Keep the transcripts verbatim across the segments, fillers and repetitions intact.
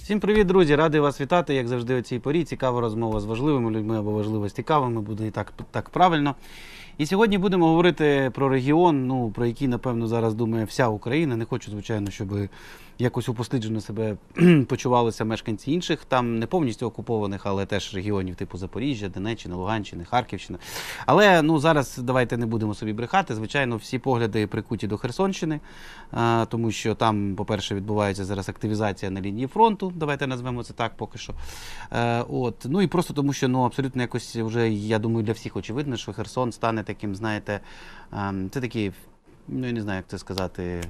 Всім привіт, друзі! Радий вас вітати, як завжди, у цій порі. Цікава розмова з важливими людьми або важливо з цікавими, буде і так, так правильно. І сьогодні будемо говорити про регіон, ну, про який, напевно, зараз думає вся Україна. Не хочу, звичайно, щоб якось упосліджено себе почувалися мешканці інших, там не повністю окупованих, але теж регіонів типу Запоріжжя, Донеччина, Луганщини, Харківщина. Але ну, зараз давайте не будемо собі брехати. Звичайно, всі погляди прикуті до Херсонщини, а, тому що там, по-перше, відбувається зараз активізація на лінії фронту, давайте назвемо це так поки що. А, от. Ну і просто тому, що ну, абсолютно якось вже, я думаю, для всіх очевидно, що Херсон стане таким, знаєте, а, це такий, ну я не знаю, як це сказати,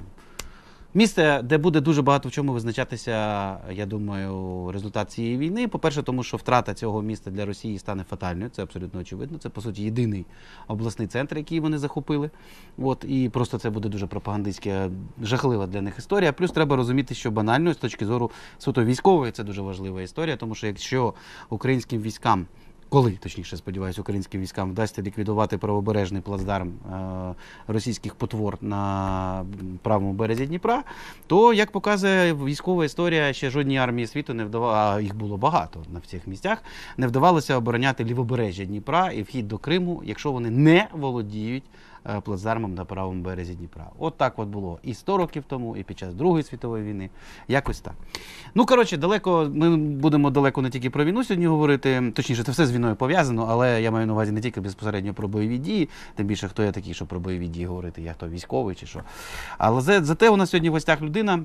місце, де буде дуже багато в чому визначатися, я думаю, результат цієї війни. По-перше, тому що втрата цього міста для Росії стане фатальною, це абсолютно очевидно. Це, по суті, єдиний обласний центр, який вони захопили. От, і просто це буде дуже пропагандистська, жахлива для них історія. Плюс треба розуміти, що банально, з точки зору суто військової, це дуже важлива історія, тому що якщо українським військам, коли, точніше, сподіваюся, українським військам вдасться ліквідувати правобережний плацдарм е, російських потвор на правому березі Дніпра, то, як показує військова історія, ще жодній армії світу не вдавалося, а їх було багато на всіх місцях, не вдавалося обороняти лівобережжя Дніпра і вхід до Криму, якщо вони не володіють е, плацдармом на правому березі Дніпра. От так от було і сто років тому, і під час Другої світової війни. Якось так. Ну, коротше, далеко, ми будемо далеко не тільки про війну сьогодні говорити, точніше, це все з війною пов'язано, але я маю на увазі не тільки безпосередньо про бойові дії, тим більше, хто я такий, що про бойові дії говорити, я хто військовий чи що. Але за, зате у нас сьогодні в гостях людина,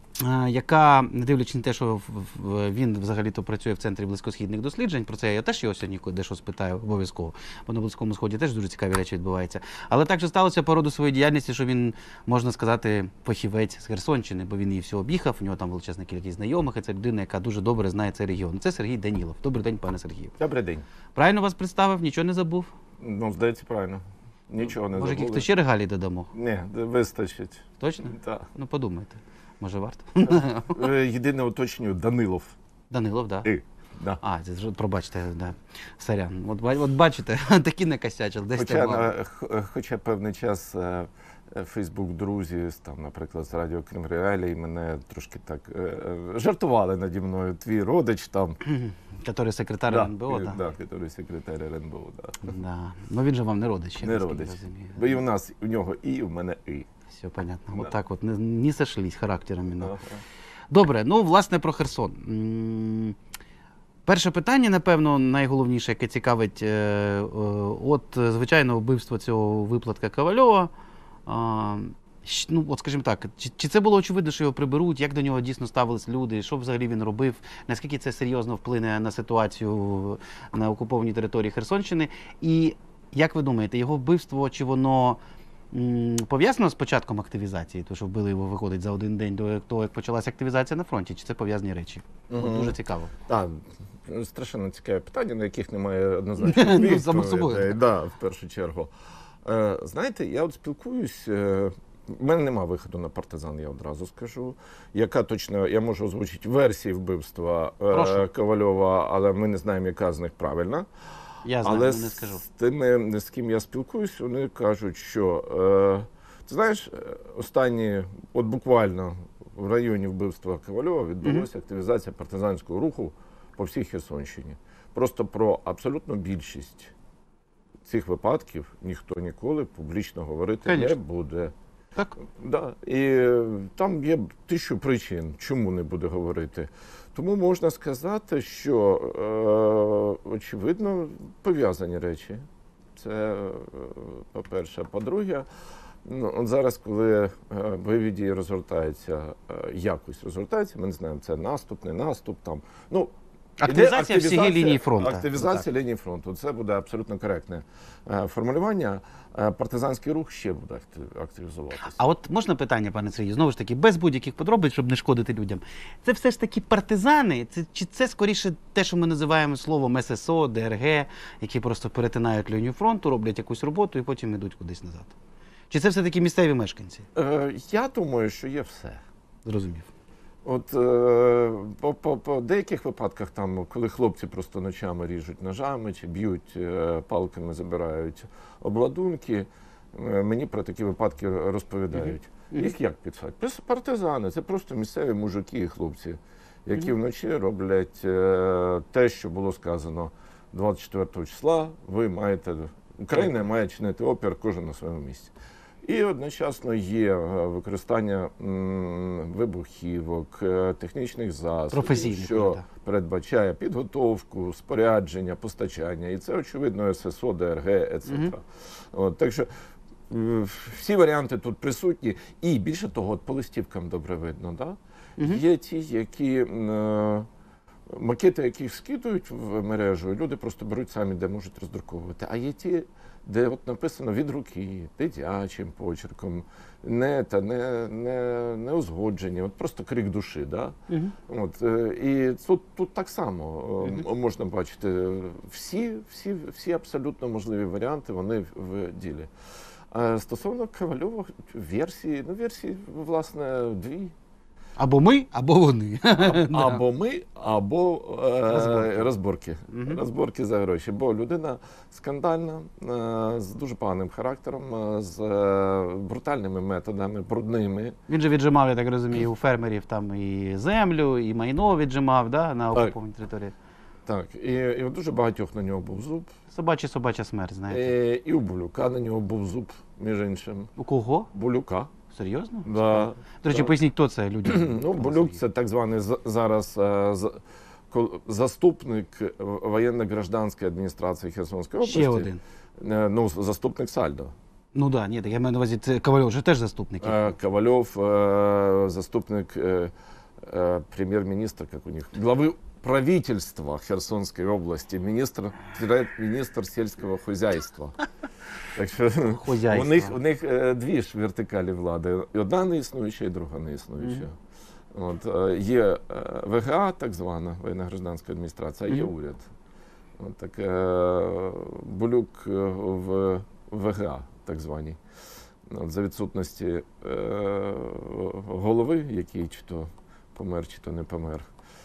яка, не дивлячись на те, що він взагалі-то працює в Центрі близькосхідних досліджень, про це я теж його сьогодні дещо спитаю обов'язково, бо на Близькому Сході теж дуже цікаві речі відбуваються. Але так же сталося по роду своєї діяльності, що він, можна сказати, фахівець з Херсонщини, бо він її все об'їхав, у нього там величезна кількість знайомих, і це людина, яка дуже добре знає цей регіон. Це Сергій Данілов. Добрий день, пане Сергію. Добрий день. Правильно вас представив? Нічого не забув? Ну, здається, правильно. Нічого не Може, забули. якихось ще регалій додамо? Ні, вистачить. Точно? Так. Ну, подумайте. Може, варто? Єдине уточнюю, Данилов. Данилов, так. Да. І. Да. А, це ж, пробачте, да. Сорян. От, от бачите, такі накосячили. Десь Хоча, там... на, хоча певний час Фейсбук-друзі, там, наприклад, з Радіо Крим Реалії, мене трошки так жартували наді мною. Твій родич там. Который секретар да, РНБО, так? Да, який секретар РНБО, так. Да. Да. Ну він же вам не родич. Не родич. Бо і у нас, у нього і, у мене і. Все понятно. Да. От так от, не, не сошлись характерами. Да. Ага. Добре, ну, власне, про Херсон. Перше питання, напевно, найголовніше, яке цікавить, от, звичайно, вбивство цього виплатка Ковальова. Ну, от, скажімо так, чи, чи це було очевидно, що його приберуть, як до нього дійсно ставились люди, що взагалі він робив, наскільки це серйозно вплине на ситуацію на окупованій території Херсонщини? І, як ви думаєте, його вбивство, чи воно м, пов'язано з початком активізації, тому що вбили його, виходить, за один день до того, як почалася активізація на фронті, чи це пов'язані речі? Угу. От, дуже цікаво. Так, страшенно цікаве питання, на яких немає однозначно відповіді. Само собою. Да, в першу чергу. Е, знаєте, я от спілкуюсь, е, в мене нема виходу на партизан, я одразу скажу. Яка точно, я можу озвучити версії вбивства е, Ковальова, але ми не знаємо, яка з них правильна. Я знаю, але не скажу. з тими, з ким я спілкуюсь, вони кажуть, що, е, ти знаєш, останні, от буквально в районі вбивства Ковальова відбулася mm-hmm. активізація партизанського руху по всій Херсонщині. Просто про абсолютну більшість цих випадків ніхто ніколи публічно говорити Конечно. не буде. Так. Да. І там є тисячу причин, чому не буде говорити. Тому можна сказати, що, е, очевидно, пов'язані речі. Це, е, по-перше. По-друге, ну, от зараз, коли е, бойові дії розгортаються, е, якось розгортаються, ми не знаємо, це наступ, не наступ, там, ну, Активізація, активізація всієї лінії фронту. Активізація лінії фронту. Це буде абсолютно коректне е, формулювання. Е, партизанський рух ще буде активізуватися. А от можна питання, пане Сергію, знову ж таки, без будь-яких подробиць, щоб не шкодити людям. Це все ж таки партизани? Це, чи це скоріше те, що ми називаємо словом ес ес о, де ер ге, які просто перетинають лінію фронту, роблять якусь роботу і потім йдуть кудись назад? Чи це все-таки місцеві мешканці? Е, я думаю, що є все. Зрозумів. От е, по, по, по деяких випадках, там, коли хлопці просто ночами ріжуть ножами чи б'ють е, палками, забирають обладунки, е, мені про такі випадки розповідають. Mm-hmm. Їх як підсадять? Партизани, це просто місцеві мужики і хлопці, які вночі роблять е, те, що було сказано двадцять четвертого числа, ви маєте, Україна має чинити опір кожен на своєму місці. І одночасно є використання м, вибухівок, е, технічних засобів, Професійних, що так. передбачає підготовку, спорядження, постачання. І це, очевидно, ес ес о, де ер ге, et cetera. От, так що е, всі варіанти тут присутні. І більше того, от по листівкам добре видно, да? Є ті, які е, макети, яких скидують в мережу, люди просто беруть самі, де можуть роздруковувати. А є ті, де от написано від руки, дитячим почерком, не, та, не, не, не узгоджені, от просто крик душі. Да? Угу. От, е, і тут, тут так само е, Мгм. можна бачити всі, всі, всі абсолютно можливі варіанти, вони в ділі. А стосовно Ковальова, версії, ну версії, власне, дві. Або ми, або вони. Да. Або ми, або е, Розборки. розборки. Мгм. Розборки за гроші. Бо людина скандальна, е, з дуже поганим характером, е, з е, брутальними методами, брудними. Він же віджимав, я так розумію, у фермерів там і землю, і майно віджимав, да, на Так. окупованій території. Так, і, і у дуже багатьох на нього був зуб. Собача собача смерть, знаєте. І, і у Булюка на нього був зуб, між іншим. У кого? Булюка. Серйозно? Да. До речі, Да. поясніть, хто це люди? Ну, Булюк це так званий за- зараз е, з- кол- заступник е, воєнно-гражданської адміністрації Херсонської області. Ще один. Е, Ну, заступник Сальдо. Ну так, да, ні, так я маю на увазі, це Ковальов же теж заступник. Е, Ковальов, е, заступник е, е, прем'єр-міністра, як у них, глави правительства Херсонської області, міністр, тире- міністр сільського хозяйства. Так що Хозяйство. у них, у них е, дві ж вертикалі влади. І одна не існуюча, і друга не існуюча. От, е, є е, ве ге а, так звана воєнно-гражданська адміністрація, а є Мгм. уряд. От, так, е, Булюк е, в ве ге а, так званій. От, за відсутності е, голови, який чи то помер, чи то не помер.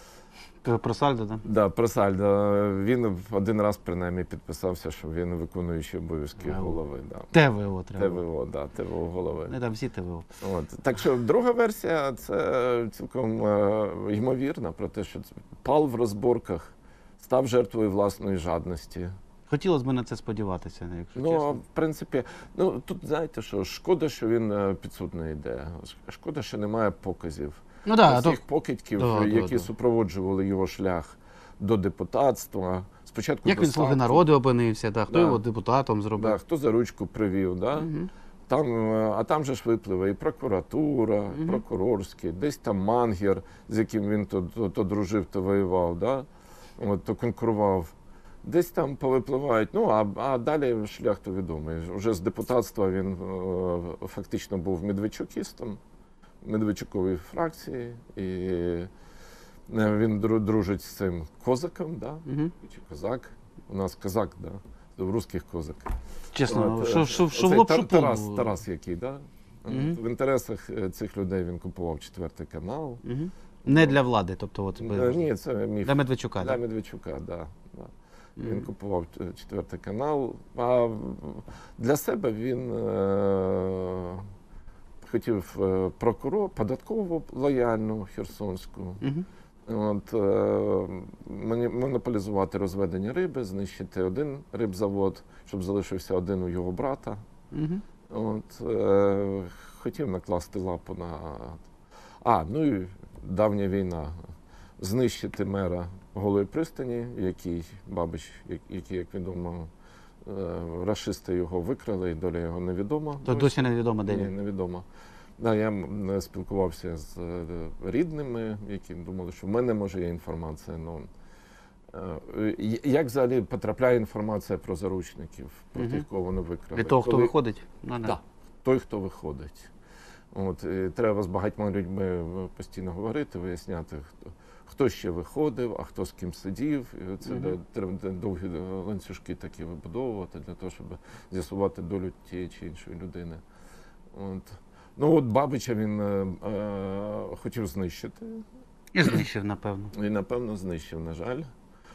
Про Сальдо, так? Да, про Сальдо. Він один раз принаймні підписався, що він виконуючий обов'язки Ау. голови. Да. те ве о треба. те ве о, да, те ве о голови. Не там всі те ве о. От. Так що друга версія це цілком е, ймовірна про те, що це пал в розборках, став жертвою власної жадності. Хотілося б на це сподіватися, якщо Ну, чесно. в принципі, ну тут знаєте, що шкода, що він е, під суд не йде. Шкода, що немає показів. Ну так, а то Всіх покидьків, Да, да, які да. супроводжували його шлях до депутатства. Спочатку як до він слуги статусу, народу опинився, да, хто Да. його депутатом зробив. да, хто за ручку привів, да? Мгм. Там, е, а там же ж випливе і прокуратура, Мгм. прокурорський, десь там Мангер, з яким він то, то, то дружив, то воював, да? От, то конкурував. Десь там повипливають, ну а, а далі шлях то відомий. Вже з депутатства він е, фактично був медведчукістом, Медведчукової фракції, і е, він дру- дружить з цим козаком, да? Мгм. Чи козак? У нас козак, да? В русських козак. Чесно, От, що, е, що, що в оцей лоб, Тар- що в Тарас, полбу. Тарас який, да? Мгм. В інтересах е, цих людей він купував четвертий канал. Мгм. Не для влади, тобто от, Е, Ні, це міф. для Медведчука. Для Да? Медведчука, да. да. Він Мгм. купував е, четвертий канал. А для себе він е- хотів е, прокурор, податкову лояльну херсонську. Мгм. От, е, моні- монополізувати розведення риби, знищити один рибзавод, щоб залишився один у його брата. Мгм. От, е, хотів накласти лапу на. А, ну і давня війна. Знищити мера Голої пристані, який, Бабич, як- який, як відомо, е, рашисти його викрали, і доля його невідома. То Ну, досі невідомо, де ні, він. невідомо. Да, я м, спілкувався з е, рідними, які думали, що в мене може є інформація. Ну, е, і- як взагалі потрапляє інформація про заручників, про Мгм. тих, кого вони викрали? Від того, хто Коли- виходить? Ну, да. Так, той, хто виходить. От, і треба з багатьма людьми е, постійно говорити, виясняти, хто, хто ще виходив, а хто з ким сидів. І це Мгм. де- треба де- довгі е, ланцюжки такі вибудовувати для того, щоб з'ясувати долю тієї чи іншої людини. От. Ну от Бабича він е, е, хотів знищити І знищив, напевно. і, напевно, знищив, на жаль.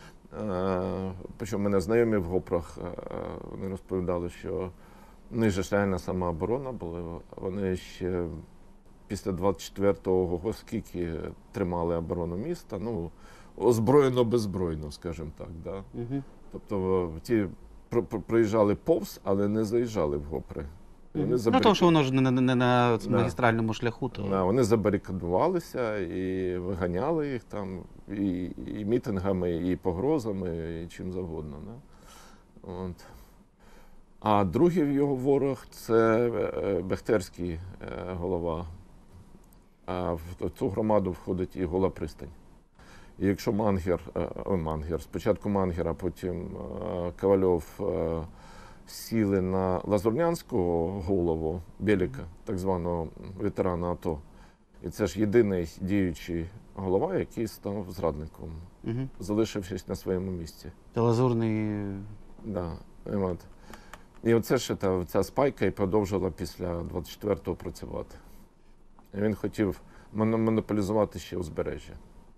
Е, Причому мене знайомі в Гопрох е, вони розповідали, що в них же ж реальна самооборона була. Вони ще після двадцять четвертого, скільки тримали оборону міста, ну, озброєно-беззбройно, скажімо так. Да? Угу. Тобто ті про- про- проїжджали повз, але не заїжджали в Гопри. Вони Ну, забарик- тому що воно ж не, не, не на Да. магістральному шляху, то Да, вони забарикадувалися і виганяли їх там і, і мітингами, і погрозами, і чим завгодно. Да? От. А другий його ворог це е, Бехтерський е, голова. А в цю громаду входить і Гола Пристань. І якщо Мангер, е, ой, Мангер, спочатку Мангер, а потім е, Ковальов е, сіли на Лазурнянського голову Беліка, так званого ветерана АТО. І це ж єдиний діючий голова, який став зрадником, угу. залишившись на своєму місці. Та лазурний. Да, і от. І оце ще та, ця спайка і продовжила після двадцять четвертого працювати. І він хотів моно- монополізувати ще узбережжя.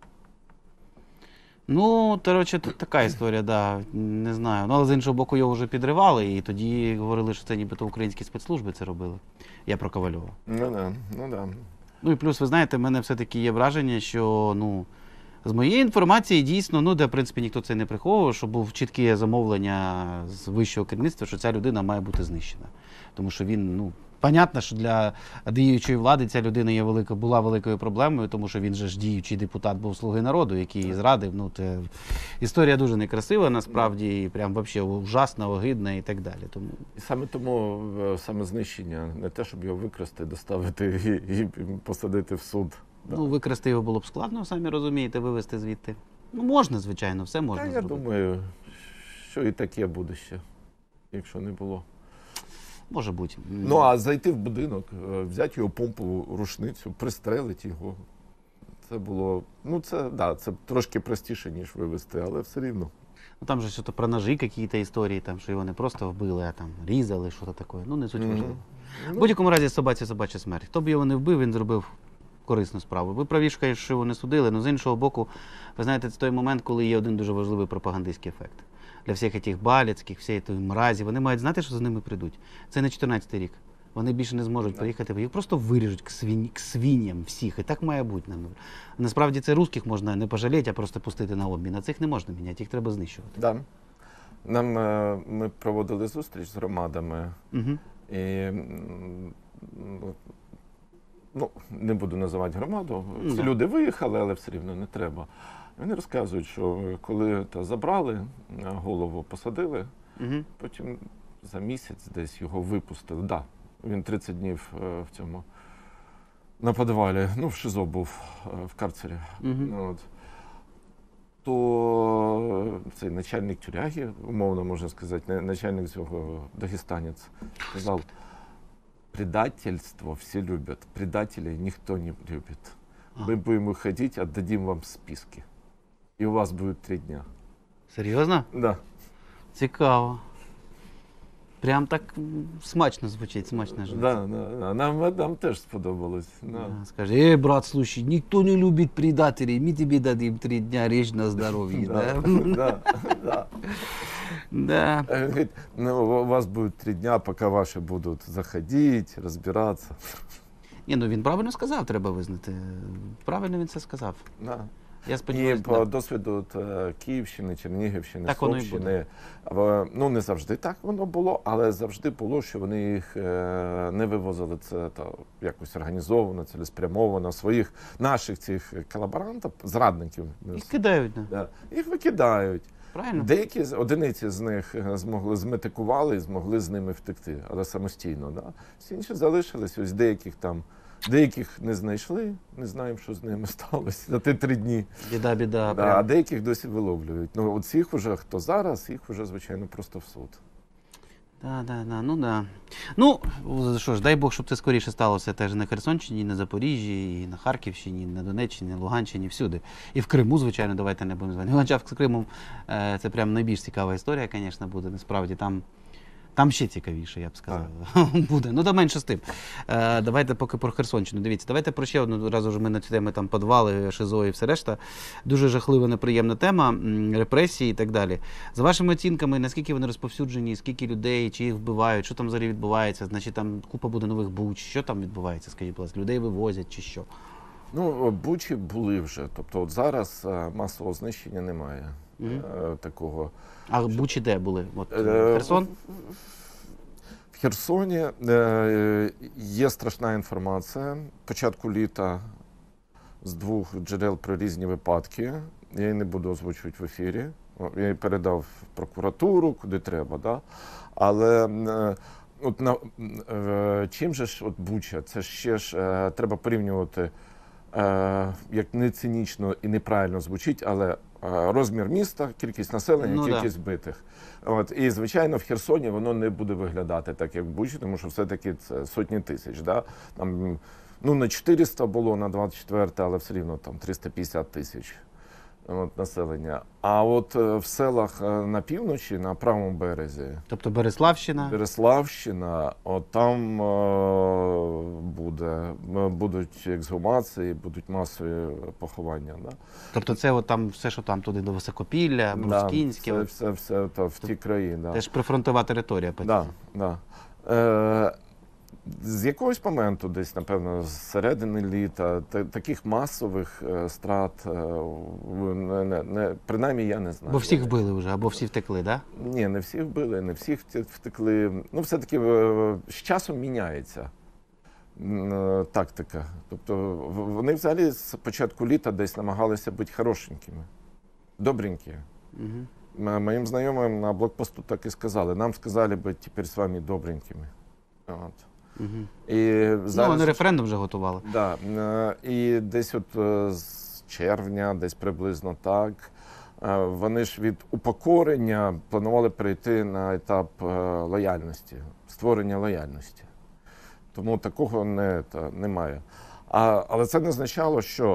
Ну, коротше, тут така історія, да, не знаю. Ну, але з іншого боку, його вже підривали, і тоді говорили, що це нібито українські спецслужби це робили. Я про Ковальова. Ну да, ну да. Ну і плюс, ви знаєте, в мене все-таки є враження, що, ну, з моєї інформації дійсно, ну, де, в принципі, ніхто це не приховував, що був чітке замовлення з вищого керівництва, що ця людина має бути знищена. Тому що він, ну, понятно, що для діючої влади ця людина є велика, була великою проблемою, тому що він же ж діючий депутат був «Слуги народу», який її зрадив. Ну, це історія дуже некрасива, насправді, і прям взагалі ужасна, огидна і так далі. Тому... І саме тому е, саме знищення, не те, щоб його викрасти, доставити і, і посадити в суд. Да. Ну, викрасти його було б складно, самі розумієте, вивезти звідти. Ну, можна, звичайно, все можна Та я зробити. думаю, що і таке буде ще, якщо не було. Може бути. Ну, а зайти в будинок, е, взяти його помпову рушницю, пристрелити його. Це було, ну це, да, це трошки простіше, ніж вивезти, але все рівно. Ну, там же щось про ножі, якісь історії, там, що його не просто вбили, а там різали, що то таке. Ну, не суть важливо. В Ну, будь-якому разі собаці собача смерть. Хто б його не вбив, він зробив корисну справу. Ви праві, що кажете, що його не судили, але з іншого боку, ви знаєте, це той момент, коли є один дуже важливий пропагандистський ефект. Для всіх цих баляцьких, всієї тої мразі, вони мають знати, що за ними прийдуть. Це не чотирнадцятий рік. Вони більше не зможуть приїхати, їх просто виріжуть к, свинь, к свиням всіх. І так має бути. Насправді це русських можна не пожаліти, а просто пустити на обмін. А цих не можна міняти, їх треба знищувати. да. Нам, е, ми проводили зустріч з громадами, Угу. і м, ну, не буду називати громаду. Ну, Ці да. люди виїхали, але все рівно не треба. Вони розказують, що коли та забрали а, голову, посадили, Угу. потім за місяць десь його випустили. Да, він тридцять днів е, в цьому на підвалі, ну, в ШИЗО був, е, в карцері. Угу. Ну, от. То цей начальник тюряги, умовно можна сказати, на- начальник цього дагестанець, сказав, предательство всі люблять, предателей ніхто не любить. Ми будемо ходити, віддадим вам списки. І у вас буде три дня. Серйозно? Да. Цікаво. Прям так м, смачно звучить, смачно ж. Да, да, да. Нам, нам теж сподобалось. Да. Да, скажи, эй, брат, слушай, никто не любит предателей, мы тебе дадим три дня, речь на здоровье, да? Да, да. Да. Він говорить, ну, у вас буде три дня, поки ваші будуть заходити, розбиратися. Ні, ну він правильно сказав, треба визнати. Правильно він це сказав. Да. Я І сподіваюся, по да. досвіду е, Київщини, Чернігівщини, Так воно і Сумщини, е, ну не завжди так воно було, але завжди було, що вони їх е, не вивозили це та, якось організовано, цілеспрямовано, своїх наших цих колаборантів, зрадників, Їх кидають, да. да, їх викидають. Правильно? Деякі з- одиниці з них е, змогли зметикували і змогли з ними втекти, але самостійно. Да? Всі інші залишились, ось деяких там. Деяких не знайшли, не знаємо, що з ними сталося за ті три дні. Біда, біда. Да, а прям. деяких досі виловлюють. Ну, от цих уже, хто зараз, їх вже, звичайно, просто в суд. Да, да, да, ну да. Ну, що ж, дай Бог, щоб це скоріше сталося теж на Херсонщині, і на Запоріжжі, і на Харківщині, і на Донеччині, і на Луганщині, всюди. І в Криму, звичайно, давайте не будемо звати. Хоча з Кримом е, це прям найбільш цікава історія, звісно, буде. Насправді там Там ще цікавіше, я б сказав, буде. Ну, та менше з тим. Е, давайте поки про Херсонщину. Дивіться, давайте про ще одну, раз уже ми на цю тему там підвали, ШИЗО і все решта. Дуже жахлива, неприємна тема, м, репресії і так далі. За вашими оцінками, наскільки вони розповсюджені, скільки людей, чи їх вбивають, що там взагалі відбувається, значить там купа буде нових буч, що там відбувається, скажіть, будь ласка, людей вивозять чи що? Ну, бучі були вже. Тобто от зараз е, масового знищення немає. Мгм. Е, такого. А бучі де були? От, Е, Херсон? В Херсоні е, є страшна інформація. Початку літа з двох джерел про різні випадки. Я її не буду озвучувати в ефірі. Я її передав в прокуратуру, куди треба. Да? Але е, от на, е, чим же ж от Буча? Це ще ж е, треба порівнювати, е, як не цинічно і неправильно звучить, але е, розмір міста, кількість населення, Ну, кількість вбитих. От, і, звичайно, в Херсоні воно не буде виглядати так, як в Бучі, тому що все-таки це сотні тисяч. Да? Там, ну, не чотириста було на двадцять четверте, але все рівно там триста п'ятдесят тисяч от, населення. А от е, в селах е, на півночі, на правому березі, Тобто Береславщина? Береславщина, от там е, буде, будуть ексгумації, будуть масові поховання. Да? Тобто це от там все, що там туди до Високопілля, Брускінське, Да, от, все, все, все та, в ті краї. Да. теж прифронтова територія. по Да, суті. да. Е, з якогось моменту, десь, напевно, з середини літа, та, таких масових е, страт, е, не, не, не, принаймні я не знаю. Бо всіх вбили вже, або всі втекли, так? Да? Ні, не всіх вбили, не всіх вте- втекли. Ну, все-таки е, з часом міняється м, е, тактика. Тобто в- вони взагалі з початку літа десь намагалися бути хорошенькими, добренькі. Угу. М- Моїм знайомим на блокпосту так і сказали. Нам сказали бути тепер з вами добренькими. От. Угу. І Ну, зараз, вони референдум вже готували. да, е, і десь от е, з червня, десь приблизно так, е, вони ж від упокорення планували перейти на етап е, лояльності, створення лояльності. Тому такого не, та, немає. А, але це не означало, що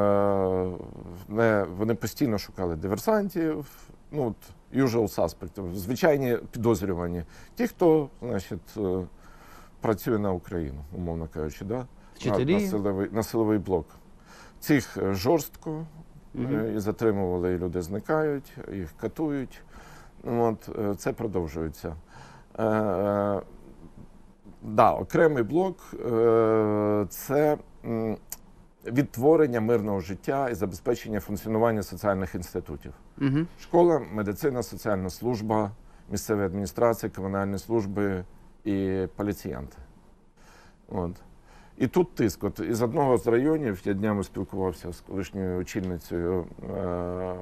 е, не, вони постійно шукали диверсантів, ну, от, usual suspect, звичайні підозрювані. Ті, хто, значить, е, працює на Україну, умовно кажучи, да? Вчителі? На, на, силовий, на силовий блок. Цих е, жорстко Мгм. е, і затримували, і люди зникають, їх катують. Ну, От, е, це продовжується. Е, е, да, окремий блок е, це м, відтворення мирного життя і забезпечення функціонування соціальних інститутів. Угу. Школа, медицина, соціальна служба, місцеві адміністрації, комунальні служби і поліціянти. От. І тут тиск. От із одного з районів я днями спілкувався з колишньою очільницею е-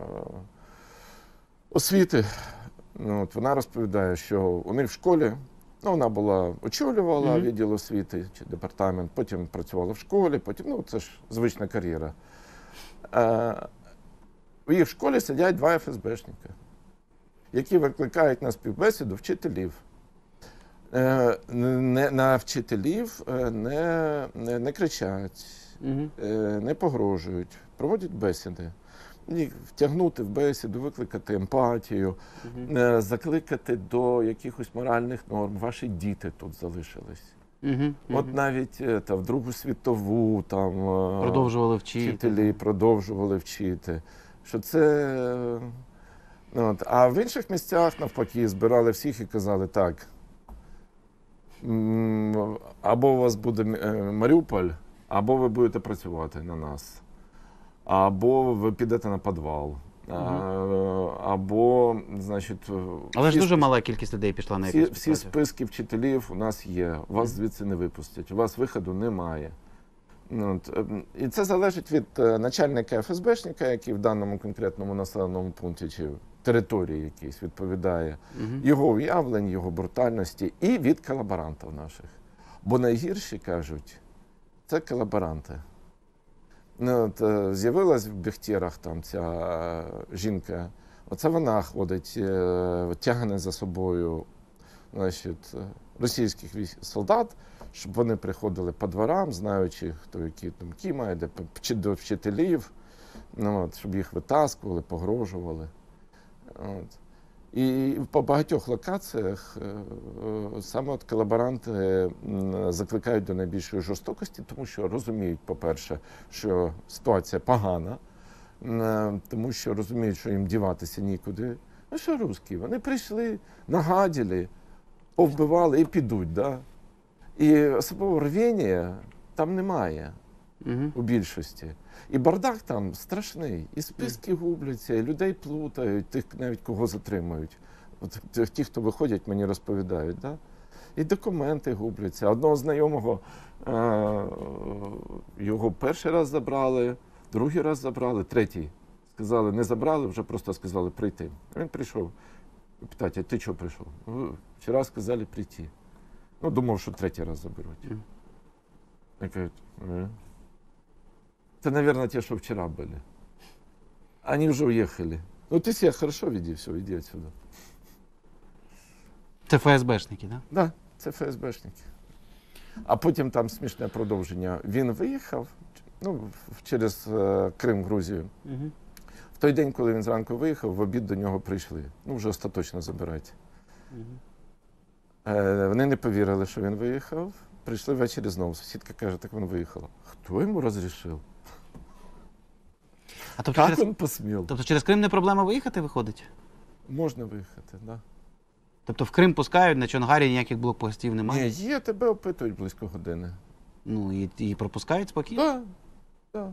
освіти. Ну, от вона розповідає, що у них в школі, ну, вона була очолювала Мгм. відділ освіти чи департамент, потім працювала в школі, потім, ну, це ж звична кар'єра. Е- у їх в школі сидять два еф ес бешника, які викликають на співбесіду вчителів. Е, Не, на вчителів е, не, не, не кричать, Угу. е, не погрожують, проводять бесіди. Їх втягнути в бесіду, викликати емпатію, Угу. е, закликати до якихось моральних норм. Ваші діти тут залишились. Угу. От навіть е, та, в Другу світову там е, Продовжували вчити. вчителі продовжували вчити. Що це. е, ну, от. А в інших місцях, навпаки, збирали всіх і казали так. м, Або у вас буде е, Маріуполь, або ви будете працювати на нас, або ви підете на підвал, а, або, значить, Але ж всі дуже спис- мала кількість людей пішла на всі, якусь всі працю. списки вчителів у нас є. Вас звідси не випустять, у вас виходу немає. Ну, от, ем, і це залежить від е, начальника еф ес бешника, який в даному конкретному населеному пункті чи території якійсь відповідає, Мгм. його уявлень, його брутальності, і від колаборантів наших. Бо найгірші, кажуть, це колаборанти. Ну, от, е, з'явилась в Бехтерах там ця е, жінка. Оце вона ходить, е, тягне за собою, значить, е, російських військ- солдат, щоб вони приходили по дворам, знаючи, хто які думки має, де п- чи до вчителів, ну, от, щоб їх витаскували, погрожували. От. І по багатьох локаціях е, е, саме от колаборанти м, закликають до найбільшої жорстокості, тому що розуміють, по-перше, що ситуація погана, м, тому що розуміють, що їм діватися нікуди. Ну що русські? Вони прийшли, нагадили, повбивали і підуть. Да? І особливо рвіння там немає. Угу. У більшості. І бардак там страшний. І списки губляться, і людей плутають, тих навіть кого затримують. От ті- ті, хто виходять, мені розповідають. Да? І документи губляться. Одного знайомого е- його перший раз забрали, другий раз забрали, третій. Сказали, не забрали, вже просто сказали прийти. Він прийшов. Питають, а ти чого прийшов? «Ну, вчора сказали прийти. Ну, думав, що третій раз заберуть. Мгм. Я кажу, «Е». Это, наверное, те, что вчера были. Они уже уехали. Ну, ты себя хорошо веди, все, иди отсюда. Це ФСБшники, так? Да? Да, це ФСБшники. А потім там смішне продовження. Він виїхав ну, в- через е, Крим, Грузію. Угу. В той день, коли він зранку виїхав, в обід до нього прийшли. Ну, вже остаточно забирати. Угу. Е, вони не повірили, що він виїхав. Прийшли ввечері знову. Сусідка каже, так він виїхав. Хто йому розрішив? А тобто Як через, він посмів? тобто через Крим не проблема виїхати, виходить? Можна виїхати, так. Да. Тобто в Крим пускають, на Чонгарі ніяких блокпостів немає? Ні, є, тебе опитують близько години. Ну і, і пропускають спокійно? Так, так.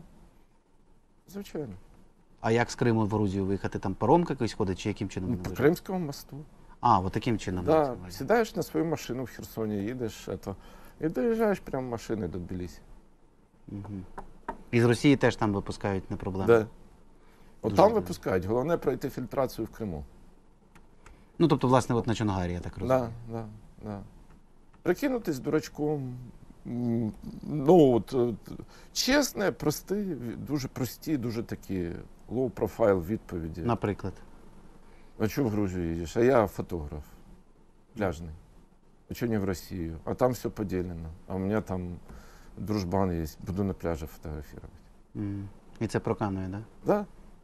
Звичайно. А як з Криму в Грузію виїхати? Там паром якийсь ходить чи яким чином? Ну, вони по виїжджають? Кримському мосту. А, от таким чином. Да, мається на увазі. сідаєш на свою машину в Херсоні, їдеш, ето, і доїжджаєш прямо машини до Тбілісі. Мгм. І з Росії теж там випускають, не проблема. Де? От Дуже там добре. випускають, головне пройти фільтрацію в Криму. Ну, тобто, власне, от на Чонгарі, я так розумію. Да, да, да. Прикинутись дурачком. м, Ну, от, от, чесне, прості, дуже прості, дуже такі low-profile відповіді. Наприклад. А чого в Грузію їдеш? А я фотограф, пляжний. А чого не в Росію? А там все поділено. А у мене там дружбан є, буду на пляжі фотографувати. Мгм. І це проканує, так? Да? Да?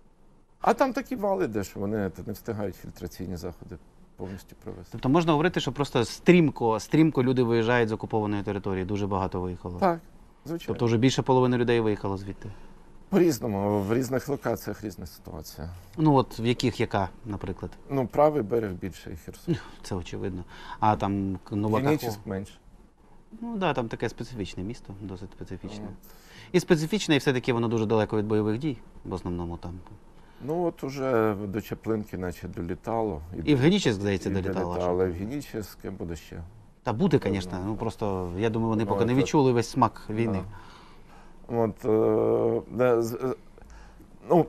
А там такі вали, де що вони це, не встигають фільтраційні заходи повністю провести. Тобто можна говорити, що просто стрімко, стрімко люди виїжджають з окупованої території, дуже багато виїхало. Так, звичайно. Тобто вже більше половини людей виїхало звідти. По-різному, в різних локаціях різна ситуація. Ну от в яких яка, наприклад? Ну, правий берег більше і Херсон. Це очевидно. А там Нова Кахова. Генічеськ менше. Ну так, да, там таке специфічне місто, досить специфічне. От. І специфічне, і все-таки воно дуже далеко від бойових дій, в основному там. Ну, от уже до Чаплинки наче долітало. І в Генічеськ, здається, і долітало. долітало, і в Генічеськ буде ще. Та буде, звісно. Ну просто я думаю, вони Ну, поки не це- відчули весь смак війни. Да. От, е, да, з- е, ну,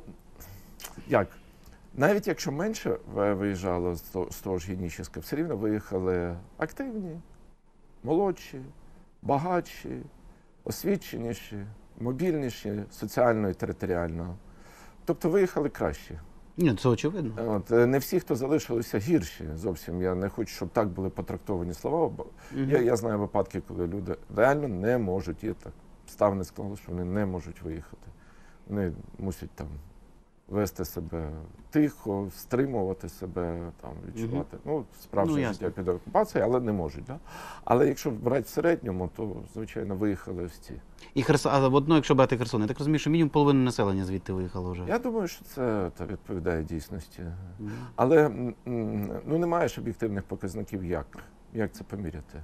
як? Навіть якщо менше ви- виїжджало з того, з того ж Генічеська, все рівно виїхали активні, молодші, багатші, освіченіші, мобільніші соціально і територіально. Тобто виїхали кращі. Ні, це очевидно. От, е, не всі, хто залишилися, гірші зовсім. Я не хочу, щоб так були потрактовані слова. Бо Мгм. я, я знаю випадки, коли люди реально не можуть, є так, ставни склали, що вони не можуть виїхати. Вони мусять там вести себе тихо, стримувати себе, там, відчувати. Ну, справжнє Ну, життя ясно. під окупацією, але не можуть. Да? Але якщо брати в середньому, то, звичайно, виїхали ось ці. І Херсон, а одно, якщо брати Херсон, я так розумію, що мінімум половина населення звідти виїхало вже. Я думаю, що це та, відповідає дійсності. Мгм. Але м, м, ну, немає ж об'єктивних показників, як, як це поміряти.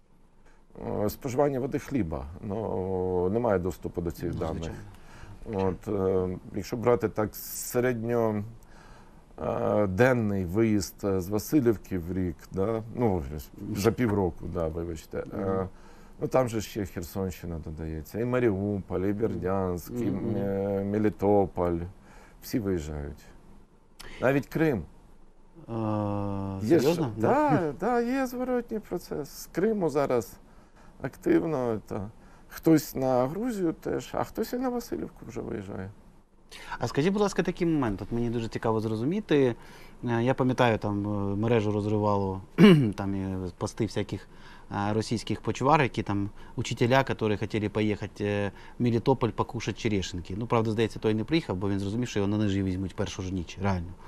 О, Споживання води, хліба, ну, немає доступу до цих Ну, даних. звичайно. От, е, якщо брати так середньо е, денний виїзд е, з Васильівки в рік, да? Ну, за півроку, да, вибачте. Е, ну, там же ще Херсонщина додається, і Маріуполь, і Бердянськ, і Мгм. е, Мелітополь. Всі виїжджають. Навіть Крим. Е, Є Серйозно? ж- да, да, є зворотній процес. З Криму зараз активно. Та, хтось на Грузію теж, а хтось і на Васильівку вже виїжджає. А скажіть, будь ласка, такий момент. От мені дуже цікаво зрозуміти. Е, Я пам'ятаю, там е, мережу розривало там і пости всяких е, російських почвар, які там учителя, які хотіли поїхати е, в Мелітополь покушати черешенки. Ну, правда, здається, той не приїхав, бо він зрозумів, що його на ножі візьмуть першу ж ніч, реально.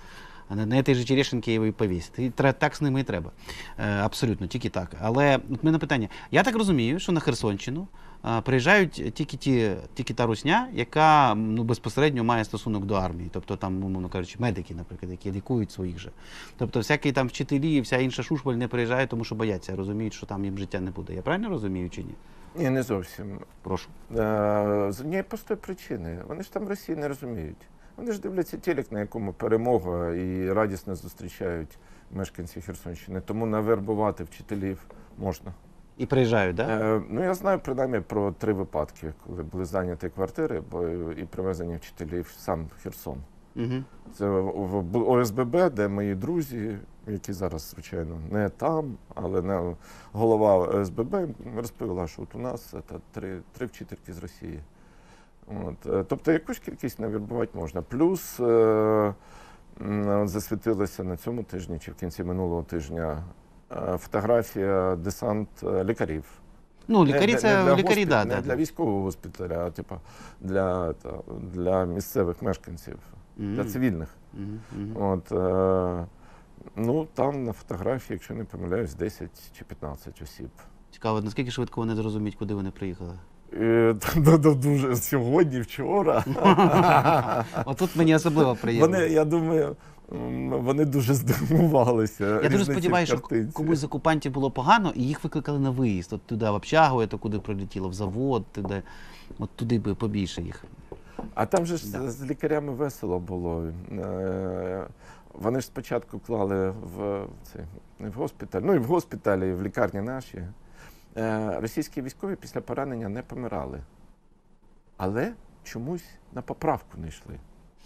А на, на этой же Черешенки його і повісять. І тре- так з ними і треба. Е, абсолютно, тільки так. Але от мене питання. Я так розумію, що на Херсонщину е, приїжджають тільки, ті, тільки та русня, яка ну, безпосередньо має стосунок до армії. Тобто там, умовно кажучи, медики, наприклад, які лікують своїх же. Тобто всякі там вчителі і вся інша шушваль не приїжджає, тому що бояться, розуміють, що там їм життя не буде. Я правильно розумію чи ні? Ні, не зовсім. Прошу. Е, З однієї простої причини. Вони ж там в Росії не розуміють. Вони ж дивляться телек, на якому перемога, і радісно зустрічають мешканці Херсонщини. Тому навербувати вчителів можна. І приїжджають, так? Да? Е, ну, я знаю принаймні про три випадки, коли були зайняті квартири бо і привезені вчителів сам в Херсон. Угу. Це в в О С Б Б, де мої друзі, які зараз, звичайно, не там, але не голова О С Б Б розповіла, що от у нас це три, три вчительки з Росії. От. е, Тобто якусь кількість навірбувати можна. Плюс е, м, засвітилася на цьому тижні чи в кінці минулого тижня е, фотографія десант е, лікарів. Ну, лікарі Не- це не для лікарі, госпі- да, не да, для да. військового госпіталя, а типу, для, та, для місцевих мешканців, для Мгм. цивільних. Мгм, мгм. От, е, ну, там на фотографії, якщо не помиляюсь, десять чи п'ятнадцять осіб. Цікаво, наскільки швидко вони зрозуміють, куди вони приїхали. І, та, да, дуже сьогодні, вчора. Отут мені особливо приємно. Вони, я думаю, м, вони дуже здивувалися. Я дуже різниці в сподіваюся, що картинці. комусь з окупантів було погано, і їх викликали на виїзд. От туди в общагу, то куди прилетіло, в завод, туди. От туди би побільше їх. А там же ж Да. з- з лікарями весело було. Е, Вони ж спочатку клали в, цей, не в госпіталь, ну і в госпіталі, і в лікарні наші. Е, Російські військові після поранення не помирали. Але чомусь на поправку не йшли.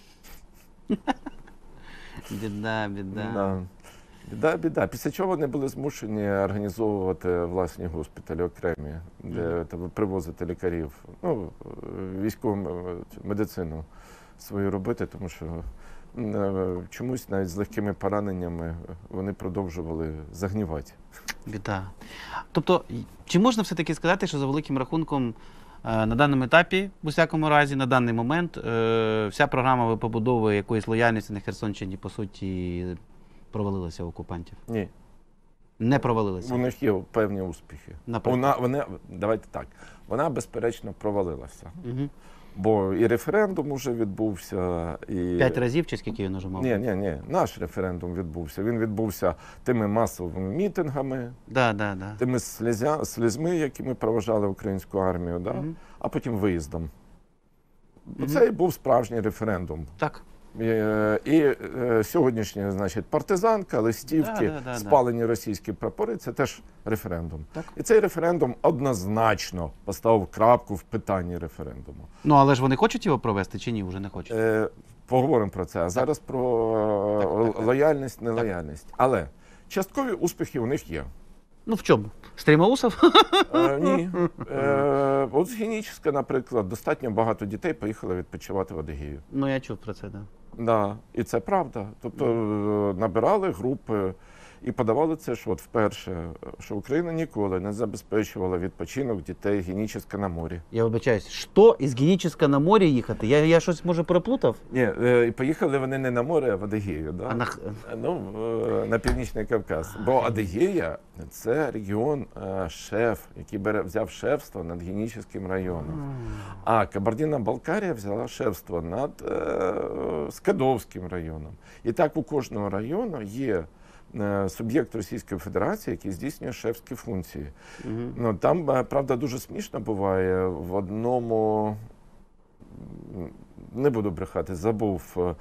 Біда, біда. Да. Біда, біда. Після чого вони були змушені організовувати власні госпіталі окремі, де Мгм. та, привозити лікарів, ну, військову е, цю медицину свою робити, тому що м, е, чомусь навіть з легкими пораненнями вони продовжували загнівати. Біда. Тобто, й- чи можна все-таки сказати, що за великим рахунком е, на даному етапі, в усякому разі, на даний момент, е, вся програма побудови якоїсь лояльності на Херсонщині, по суті, провалилася у окупантів? Ні, Не провалилася? у них є певні успіхи. Наприклад? Вона, вона, давайте так, вона безперечно провалилася. Угу. Бо і референдум уже відбувся, і... П'ять разів чи скільки він уже мав? Ні, ні, ні. Наш референдум відбувся. Він відбувся тими масовими мітингами, Да, да, да. тими слізя, слізьми, які ми проважали українську армію, да? Мгм. А потім виїздом. Мгм. Це і був справжній референдум. Так. І, е, і е, сьогоднішні, значить, партизанка, листівки, Да, да, да, да. спалені російські прапори, це теж референдум. Так. І цей референдум однозначно поставив крапку в питанні референдуму. Ну, але ж вони хочуть його провести чи ні? Вже не хочуть. Е, Поговоримо про це. А зараз про е, Так, так, так. лояльність, нелояльність. Але часткові успіхи у них є. Ну, в чому? Стрімоусов? Е, ні. Е, от з Геніческа, наприклад, достатньо багато дітей поїхали відпочивати в Адигею. Ну, я чув про це, так. Да. Да, і це правда. Тобто е, набирали групи і подавали це ж от вперше, що Україна ніколи не забезпечувала відпочинок дітей Геніческа на морі. Я вибачаюсь, що із Геніческа на море їхати? Я, я щось, може, проплутав? Ні, е, і поїхали вони не на море, а в Адигею. Да? А на... Ну, е, на Північний Кавказ. Бо Адигея – це регіон е, шеф, який бере, взяв шефство над Генічеським районом. А Кабардино-Балкарія взяла шефство над е, Скадовським районом. І так у кожного району є е, суб'єкт Російської Федерації, який здійснює шефські функції. Мгм. Ну, там, е, правда, дуже смішно буває. В одному, м, не буду брехати, забув, е,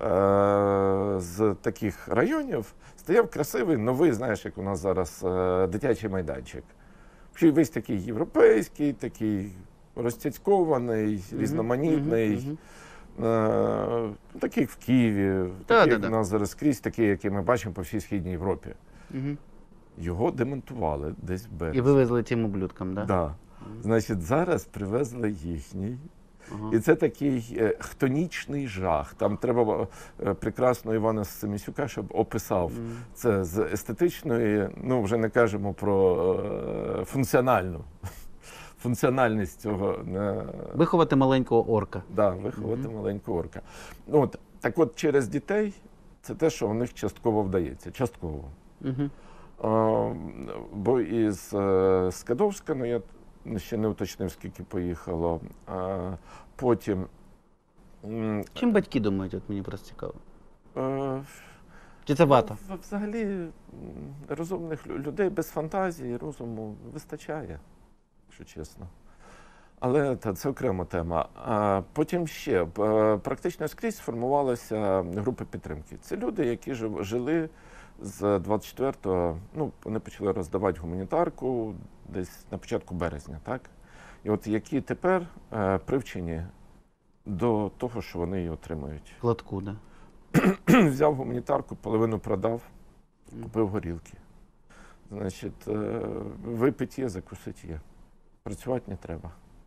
з таких районів стояв красивий, новий, знаєш, як у нас зараз, е, дитячий майданчик. Ще й весь такий європейський, такий розцяцькований, Мгм, різноманітний. мгм, мгм. Е, такий в Києві, Та, такий, да, як да. у нас зараз скрізь, такий, який ми бачимо по всій Східній Європі. Мгм. Його демонтували десь в І березні. вивезли цим ублюдкам, так? Да? Да. Значить, зараз привезли їхній. Ага. І це такий е, хтонічний жах. Там треба е, прекрасно Івана Семісюка, щоб описав Мгм. це з естетичної, ну вже не кажемо про е, функціональну. Функціональність цього. е, Виховати маленького орка. Да, виховати Мгм. маленького орка. Ну, от, так от через дітей це те, що у них частково вдається. Частково. Угу. А, бо із е, Скадовська, ну я ще не уточнив, скільки поїхало. А, потім. м, Чим батьки думають, от мені просто цікаво. е, Чи це вата? Ну, взагалі, м, розумних лю- людей без фантазії, розуму вистачає, якщо чесно. Але та, це окрема тема. А потім ще е, практично скрізь сформувалися групи підтримки. Це люди, які жив- жили з двадцять четвертого, ну, вони почали роздавати гуманітарку десь на початку березня, так? І от які тепер е, привчені до того, що вони її отримують. Кладку, да. Взяв гуманітарку, половину продав, купив горілки. Значить, е, випить є, закусить є. Працювати не треба.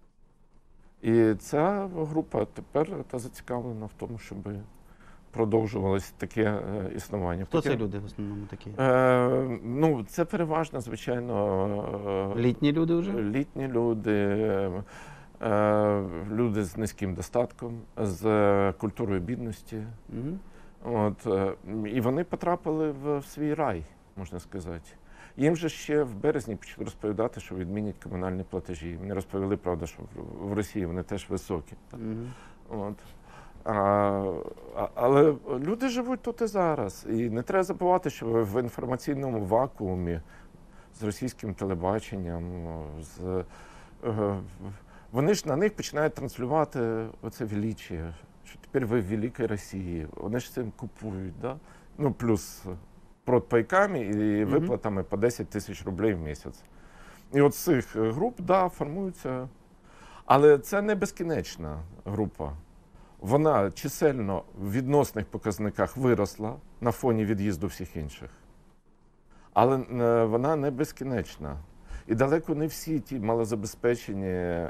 І ця група тепер та зацікавлена в тому, щоб продовжувалось таке е, існування. Хто це Потім, люди в основному такі? Е, ну, це переважно, звичайно, е, Літні люди вже? літні люди, е, е, люди з низьким достатком, з е, культурою бідності. Угу. От, е, і вони потрапили в свій рай, можна сказати. Їм же ще в березні почали розповідати, що відмінять комунальні платежі. Мені розповіли, правда, що в- в Росії вони теж високі. Так? Угу. От. А, а- але люди живуть тут і зараз. І не треба забувати, що в інформаційному вакуумі з російським телебаченням, з, е, вони ж на них починають транслювати оце величие, що тепер ви в великій Росії. Вони ж цим купують, да? Ну, плюс продпайками і Мгм. виплатами по десять тисяч рублей в місяць. І от з цих груп, да, формуються. Але це не безкінечна група. Вона чисельно в відносних показниках виросла на фоні від'їзду всіх інших. Але е, вона не безкінечна. І далеко не всі ті малозабезпечені е,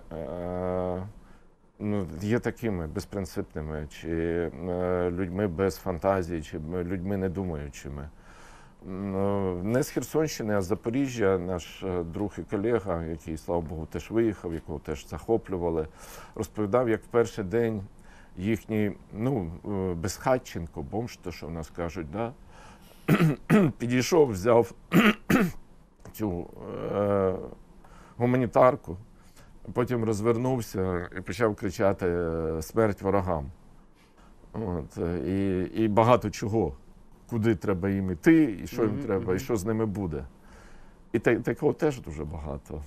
ну, є такими безпринципними, чи е, людьми без фантазії, чи людьми недумаючими. Ну, не з Херсонщини, а з Запоріжжя наш е, друг і колега, який, слава Богу, теж виїхав, якого теж захоплювали, розповідав, як в перший день їхній, ну, е, безхатченко, бомж, то, що в нас кажуть, да? Підійшов, взяв цю е, гуманітарку, потім розвернувся і почав кричати е, «Смерть ворогам». От, е, і, і багато чого. Куди треба їм іти, і що їм Мгм, треба, мгм. і що з ними буде. І та, такого теж дуже багато.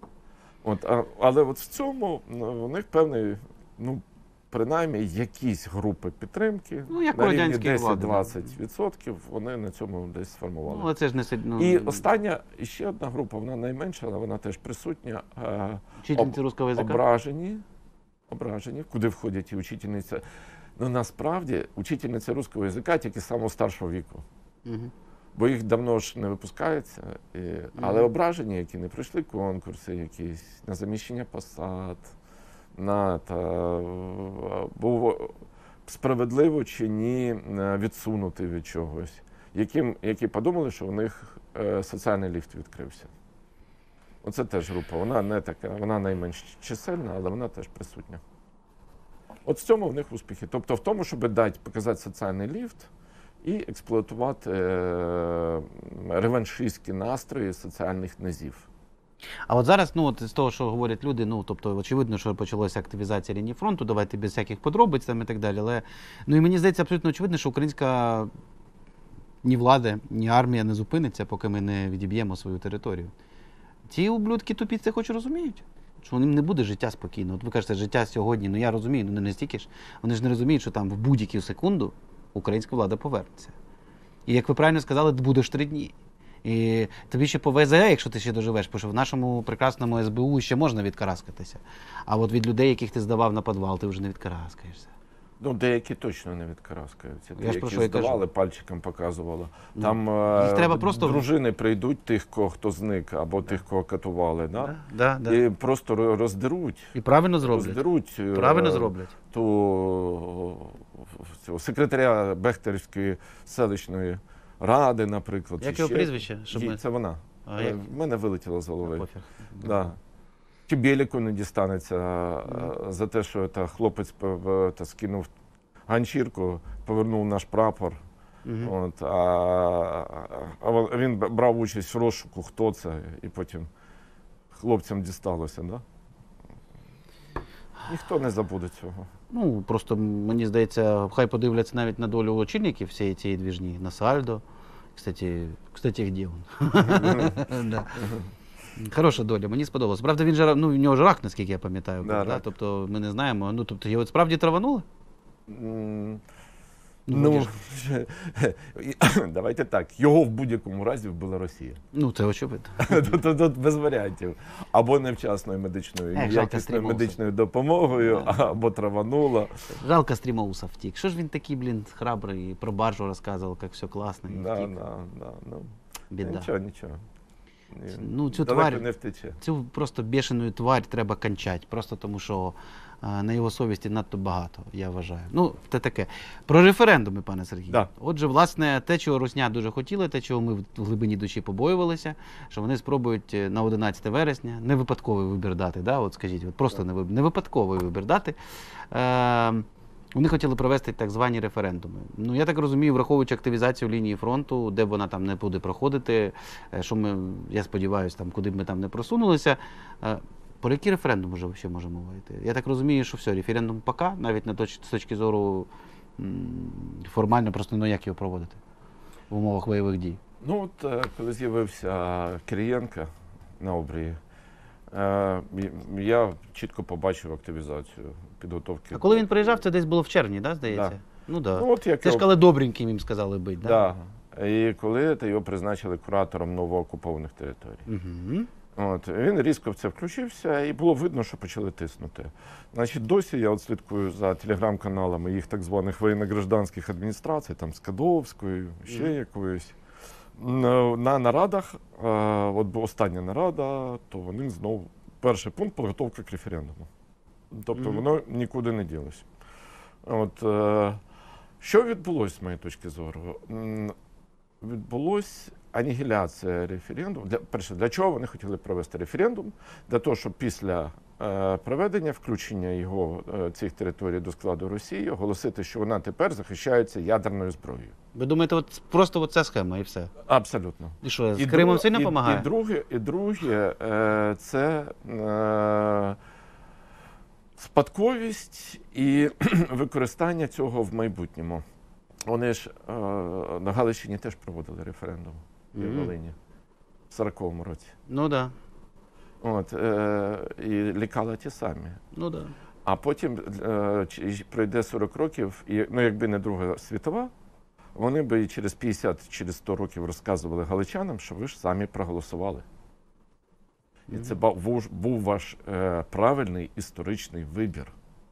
От, а, але от в цьому ну, у них певний, ну, принаймні, якісь групи підтримки, Ну, як у на рівні радянської влади, да. десять-двадцять відсотків, вони на цьому десь сформували. Ну, але це ж не сид- ну, І остання, і ще одна група, вона найменша, але вона теж присутня. е, вчительниці об- русского язика. Ображені, ображені, куди входять і учительниця. Ну, насправді, учительниця русского язика тільки самого старшого віку. Угу. Бо їх давно ж не випускається. І, але Мгм. ображені, які не пройшли конкурси якісь, на заміщення посад, на та, був справедливо чи ні відсунути від чогось, яким, які подумали, що у них е, соціальний ліфт відкрився. Оце теж група. Вона не така, вона найменш чисельна, але вона теж присутня. От в цьому в них успіхи. Тобто в тому, щоб дати, показати соціальний ліфт і експлуатувати е, реваншистські настрої соціальних низів. А от зараз, ну, от з того, що говорять люди, ну, тобто, очевидно, що почалася активізація лінії фронту, давайте без всяких подробиць там і так далі, але, ну, і мені здається абсолютно очевидно, що українська ні влада, ні армія не зупиниться, поки ми не відіб'ємо свою територію. Ці ублюдки тупі це хоч розуміють, що їм не буде життя спокійно. От ви кажете, життя сьогодні, ну я розумію, ну не настільки ж. Вони ж не розуміють, що там в будь-яку секунду українська влада повернеться. І як ви правильно сказали, будеш три дні. І тобі ще повезе, якщо ти ще доживеш, бо що в нашому прекрасному ес бе у ще можна відкараскатися. А от від людей, яких ти здавав на підвал, ти вже не відкараскаєшся. Ну, деякі точно не відкараскаються. Я ж про Деякі що й кажу. здавали, пальчиком показували. Ну, Там їх е, треба просто- дружини прийдуть тих, кого хто зник, або тих, кого катували, да? Да, да, да. І просто ро- роздеруть. І правильно зроблять. Роздеруть е, Правильно зроблять. ту цього секретаря Бехтерської селищної ради, наприклад. Як чи його ще- прізвище? Щоб Їй- ми... Це вона. А, Е, як? В мене вилетіло з голови. Пофіг. Да. Чи Бєліку не дістанеться е, за те, що та хлопець пов- та скинув ганчірку, повернув наш прапор Мгм. От, а, а вон- він б- брав участь в розшуку, хто це, і потім хлопцям дісталося, да? Ніхто не забуде цього. Ну, просто мені здається, хай подивляться навіть на долю очільників всієї цієї двіжні, на Сальдо. Кстати, кстати, где он? Да. Хороша доля, мені сподобалось. Правда, він же, ну, в нього ж рак, наскільки я пам'ятаю, був, Да, да? рак. Тобто ми не знаємо. Ну, тобто його справді траванули? М, Ну, Ну, вроді давайте так. Його в будь-якому разі вбила Росія. Ну, це очевидно. Тут, тут, тут без варіантів. Або невчасною медичною, Ех, жалко якісною Стрімоуса. медичною допомогою, Да. або траванула. Жалко, Стрімоуса втік. Що ж він такий, блін, храбрий, про баржу розказував, як все класно, і Да, втік. да, да, ну. Біда. Нічого, нічого. Ні, Ну, цю далеко тварь- не втече. Цю просто бешену тварь треба кончати, просто тому що а, на його совісті надто багато, я вважаю. Ну, це таке. Про референдуми, пане Сергію. Да. Отже, власне, те, чого Русня дуже хотіла, те, чого ми в глибині душі побоювалися, що вони спробують е, на одинадцяте вересня не випадковий вибір дати, да? От скажіть, от просто не, виб- не випадковий вибір дати. Е, Вони хотіли провести так звані референдуми. Ну, я так розумію, враховуючи активізацію лінії фронту, де б вона там не буде проходити, е, що ми, я сподіваюся, там, куди б ми там не просунулися. е, Про які референдуми вже взагалі можемо говорити? Я так розумію, що все, референдум пока, навіть на точ, з точки зору м, формально, просто ну як його проводити в умовах бойових дій. Ну, от е, коли з'явився Кирієнко на обрії, е, і- я чітко побачив активізацію підготовки. А коли він приїжджав, це десь було в червні, да, здається? Да. Ну так. Да. Ну, от як Це ж його- коли добреньким їм сказали бити, Да. І коли та його призначили куратором новоокупованих територій. Угу. От, він різко в це включився, і було видно, що почали тиснути. Значить, досі я от слідкую за телеграм-каналами їх так званих воєнно-гражданських адміністрацій, там Скадовської, ще Мгм. якоїсь. На, на нарадах, е, от була остання нарада, то вони знову перший пункт підготовка к референдуму. Тобто Мгм. воно нікуди не ділося. От, е, що відбулося з моєї точки зору? М, Відбулось анігіляція референдуму. Для, перше, для чого вони хотіли провести референдум? Для того, щоб після е, проведення, включення його е, цих територій до складу Росії, оголосити, що вона тепер захищається ядерною зброєю. Ви думаєте, от просто от ця схема і все? Абсолютно. І що, з І Кримом друг- сильно і, допомагає? І друге, і друге е, це е, спадковість і використання цього в майбутньому. Вони ж е, на Галичині теж проводили референдум і в Мгм. Волині в сороковому році. Ну так. Да. От, е, і лікали ті самі. Ну да. А потім е, чи- пройде сорок років, і ну, якби не Друга світова, вони би і через п'ятдесят, через сто років розказували галичанам, що ви ж самі проголосували. І це ба- був, був ваш е, правильний історичний вибір.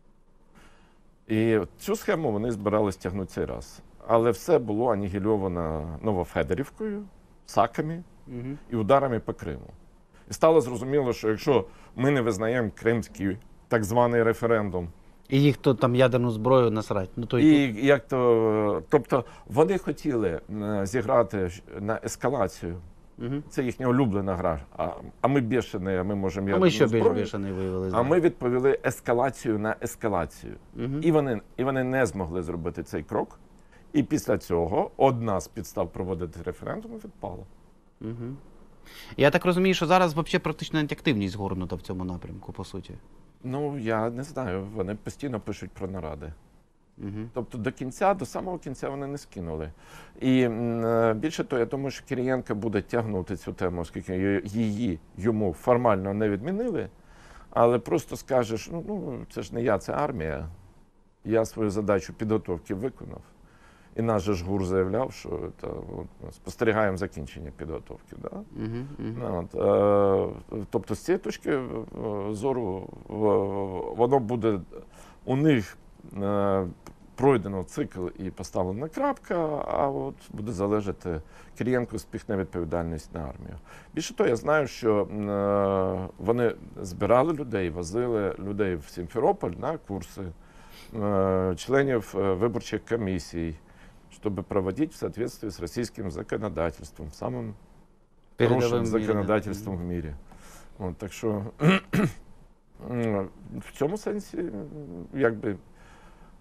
І цю схему вони збирались тягнути цей раз. Але все було анігільовано Новофедорівкою, саками Угу. і ударами по Криму. І стало зрозуміло, що якщо ми не визнаємо кримський так званий референдум, І їх то там ядерну зброю насрать. Ну, то і як то, тобто вони хотіли е, зіграти на ескалацію. Угу. Це їхня улюблена гра. А, а ми бішені, а ми можемо А ядерну ми ще більш зброю. бішений виявилися. А ми відповіли ескалацію на ескалацію. Угу. І вони, і вони не змогли зробити цей крок. І після цього одна з підстав проводити референдум відпала. Угу. Я так розумію, що зараз взагалі практично антиактивність згорнута в цьому напрямку, по суті. Ну, я не знаю, вони постійно пишуть про наради. Угу. Тобто до кінця, до самого кінця вони не скинули. І м, е, більше того, я думаю, що Кирієнко буде тягнути цю тему, оскільки ї- її йому формально не відмінили, але просто скажеш, ну, ну це ж не я, це армія. Я свою задачу підготовки виконав. І наш же ж ГУР заявляв, що та, от, спостерігаємо закінчення підготовки. Да? Угу. Угу. Ну, от, е, тобто, з цієї точки е, зору е, воно буде у них е, пройдено цикл і поставлена крапка, а от буде залежати, Кирієнко спіхне відповідальність на армію. Більше того, я знаю, що е, вони збирали людей, возили людей в Сімферополь на курси, е, членів е, виборчих комісій, чтобы проводить в соответствии с российским законодательством, самым Передовим хорошим в мірі, да. законодательством в мірі. От, так що в цьому сенсі, якби,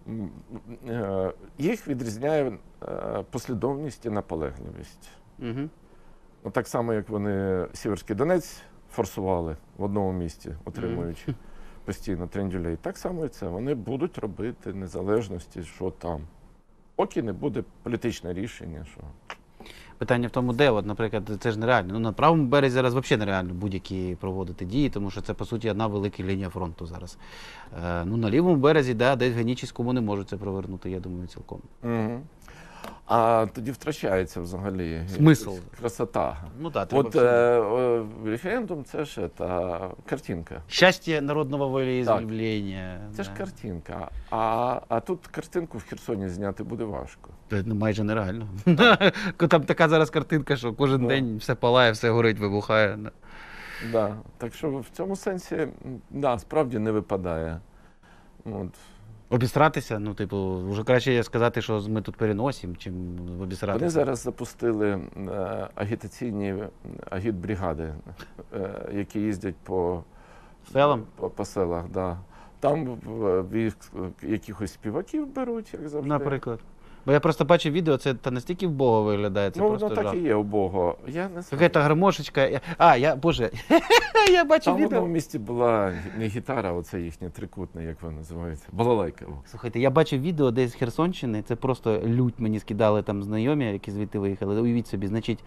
м, е, їх відрізняє е, послідовність і наполегливість. Угу. Ну, так само, як вони Сіверський Донець форсували в одному місці, отримуючи постійно трендюлей. Так само і це. Вони будуть робити незалежності, що там. Поки не буде політичне рішення, що. Питання в тому, де, от, наприклад, це ж нереально. Ну, на правому березі зараз взагалі нереально будь-які проводити дії, тому що це, по суті, одна велика лінія фронту зараз. Е, ну, на лівому березі, да, десь в Генічеському не можуть це провернути, я думаю, цілком. Угу. А тоді втрачається взагалі Смисл. Красота. Ну, так, треба От всім. е, е, референдум це ж та картинка. Щастя народного волеизъявления. Це ж картинка. А, а тут картинку в Херсоні зняти буде важко. Це, ну, майже нереально. Там така зараз картинка, що кожен Ну. день все палає, все горить, вибухає. Да. Так що в цьому сенсі, м, да, справді не випадає. От. Обісратися, ну, типу, вже краще сказати, що ми тут переносимо, чим обісратися. Вони зараз запустили е, агітаційні агітбригади, е, які їздять по Селам? По, по селах, да. Там в, в їх якихось співаків беруть, як завжди. Наприклад. Бо я просто бачив відео, це та настільки вбого виглядає, це Ну, просто воно так жах. і є убого. Я не знаю. Какая-то гармошечка. Я- А, я, боже, я бачив Там в відео. одному місці була не гітара, оце їхня трикутна, як вона називається. Балалайка. О. Слухайте, я бачив відео десь з Херсонщини, це просто лють мені скидали там знайомі, які звідти виїхали. Уявіть собі, значить,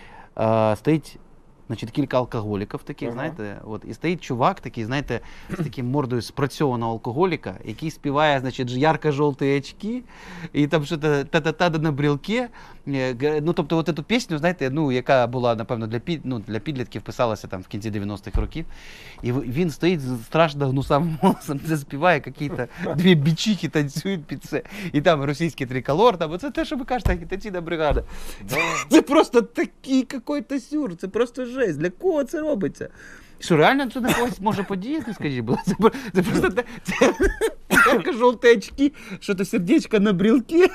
е, стоїть, значить, кілька алкоголіків таких, Ага. знаєте, от, і стоїть чувак такий, знаєте, з таким мордою спрацьованого алкоголіка, який співає, значить, ярко-жовті очки, і там що то та-та-та на брілки. Е, г- Ну, тобто, от цю пісню, знаєте, ну, яка була, напевно, для, під, ну, для підлітків, писалася там в кінці дев'яностих років. І в- він стоїть з страшно гнусавим голосом, це співає, якісь дві бічихи танцюють під це. І там російський триколор, там, оце те, що ви кажете, агітаційна бригада. Да. Це просто такий якийсь сюр, це просто жесть. Для кого це робиться? Що, реально це на когось може подіяти, скажіть, будь ласка? Це, про- це просто те- це, ярко-жовті очки, що то сердечко на брілки.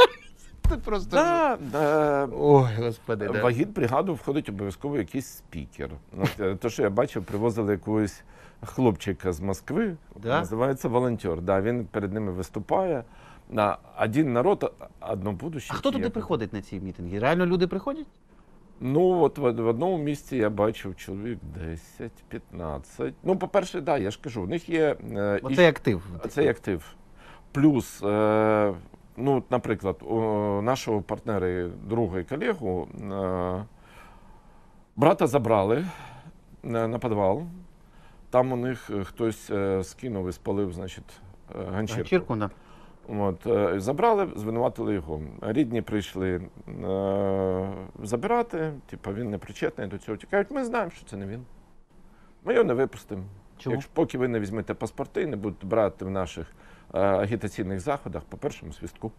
Це просто... Да, да. Ой, господи, В да. агітбригаду входить обов'язково якийсь спікер. От, е, те, що я бачив, привозили якогось хлопчика з Москви, Да? називається волонтер. Да, він перед ними виступає. На один народ, одно А будущее. хто туди як- приходить на ці мітинги? Реально люди приходять? Ну, от в, в одному місці я бачив чоловік десять-п'ятнадцять. Ну, по-перше, да, я ж кажу, в них є е, і- Оце актив. Це актив. Плюс, е, ну, от, наприклад, у нашого партнера, і друга і колегу, е, брата забрали на, на підвал. Там у них е, хтось е, скинув і спалив, значить, е, ганчірку. Ганчірку, да. От, е, забрали, звинуватили його. Рідні прийшли е, забирати, типу, він не причетний до цього. Тікають, ми знаємо, що це не він. Ми його не випустимо. Чому? Якщо поки ви не візьмете паспорти, не будете брати в наших е, агітаційних заходах по першому свістку.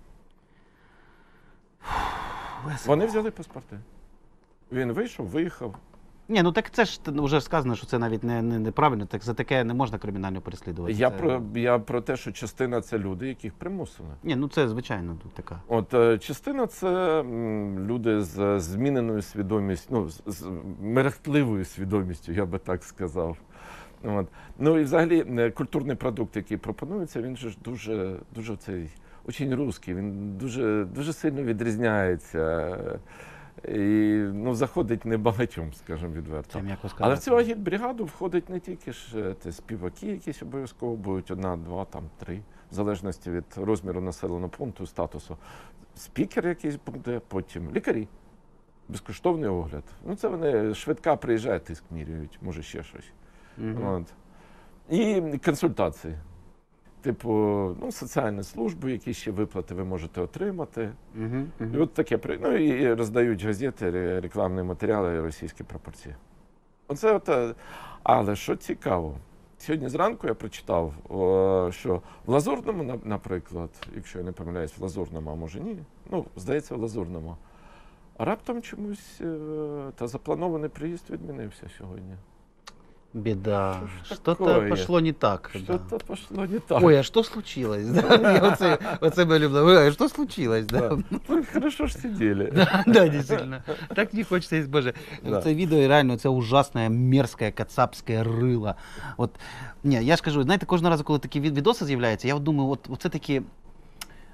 Весело. Вони взяли паспорти. Він вийшов, виїхав. Ні, ну так це ж ну, вже сказано, що це навіть не, не, неправильно, так за таке не можна кримінально переслідувати. Я Це- про, я про те, що частина це люди, яких примусили. Ні, ну це звичайно тут така. От е, частина це м, люди з зміненою свідомістю, ну, з, з мерехтливою свідомістю, я би так сказав. От. Ну і взагалі е, культурний продукт, який пропонується, він же ж дуже, дуже цей, очень русський, він дуже, дуже сильно відрізняється. І ну, заходить небагатьом, скажімо відверто. Це м'яко сказати. Але в цю агітбригаду входить не тільки ж е, те, співаки, якісь обов'язково будуть, одна, два, там, три, в залежності від розміру населеного пункту, статусу. Спікер якийсь буде, потім лікарі. Безкоштовний огляд. Ну, це вони швидка приїжджає, тиск міряють, може ще щось. Мгм. От. І консультації. Типу, ну, соціальні служби, які ще виплати ви можете отримати. Мгм, мгм. І от таке при- ну, і роздають газети, ре- рекламні матеріали російські пропорції. Оце от, е, але що цікаво, сьогодні зранку я прочитав, о, що в Лазурному, на- наприклад, якщо я не помиляюсь, в Лазурному, а може ні, ну, здається, в Лазурному, раптом чомусь е, та запланований приїзд відмінився сьогодні. Беда. Что ж Что-то такое? пошло не так. да. Що-то пішло не так. Ой, а що случилось? Да? Я оце, оце ми любимо. Ой, а що случилось? Да? Да. Ну, хорошо ж сиділи. Да, да, действительно. Так не хочется, есть, боже. Да. Це відео реально, це ужасне, мерзке, кацапське рило. От, ні, я ж кажу, знаєте, кожного разу, коли такі від- відоси з'являються, я от думаю, от, оце такі,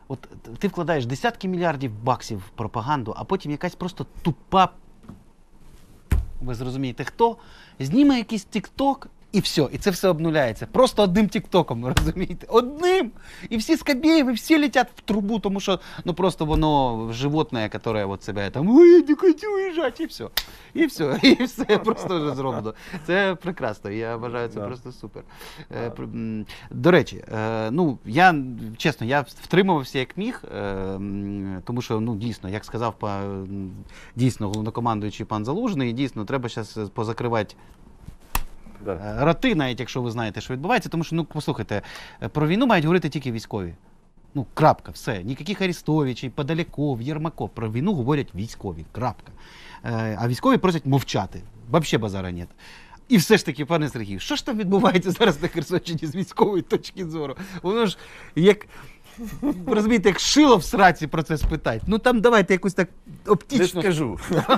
От ти вкладаєш десятки мільярдів баксів в пропаганду, а потім якась просто тупа, ви зрозумієте хто, зніме якийсь тік-ток і все, і це все обнуляється. Просто одним тік-током, ви розумієте? Одним! І всі Скабєєві, всі летять в трубу, тому що ну просто воно животне, яке от себе там «Ой, я не хочу уїжджати», і все. І все, і все просто вже зроблено. Це прекрасно, я вважаю, це Да. просто супер. Е, пр- м, До речі, е, ну, я, чесно, я втримувався як міг, е, м, тому що, ну, дійсно, як сказав па- м, дійсно головнокомандуючий пан Залужний, дійсно, треба зараз позакривати Да. Е, роти, навіть якщо ви знаєте, що відбувається, тому що, ну, послухайте, е, про війну мають говорити тільки військові. Ну, крапка, все. Ніяких Арестовичів, Подоляков, Єрмаков. Про війну говорять військові, крапка. Е, а військові просять мовчати. Вообще базара нет. І все ж таки, пане Сергію, що ж там відбувається зараз на Херсонщині з військової точки зору? Воно ж як, розумієте, як шило в сраці про це спитати. Ну там давайте якусь так Не оптично. скажу.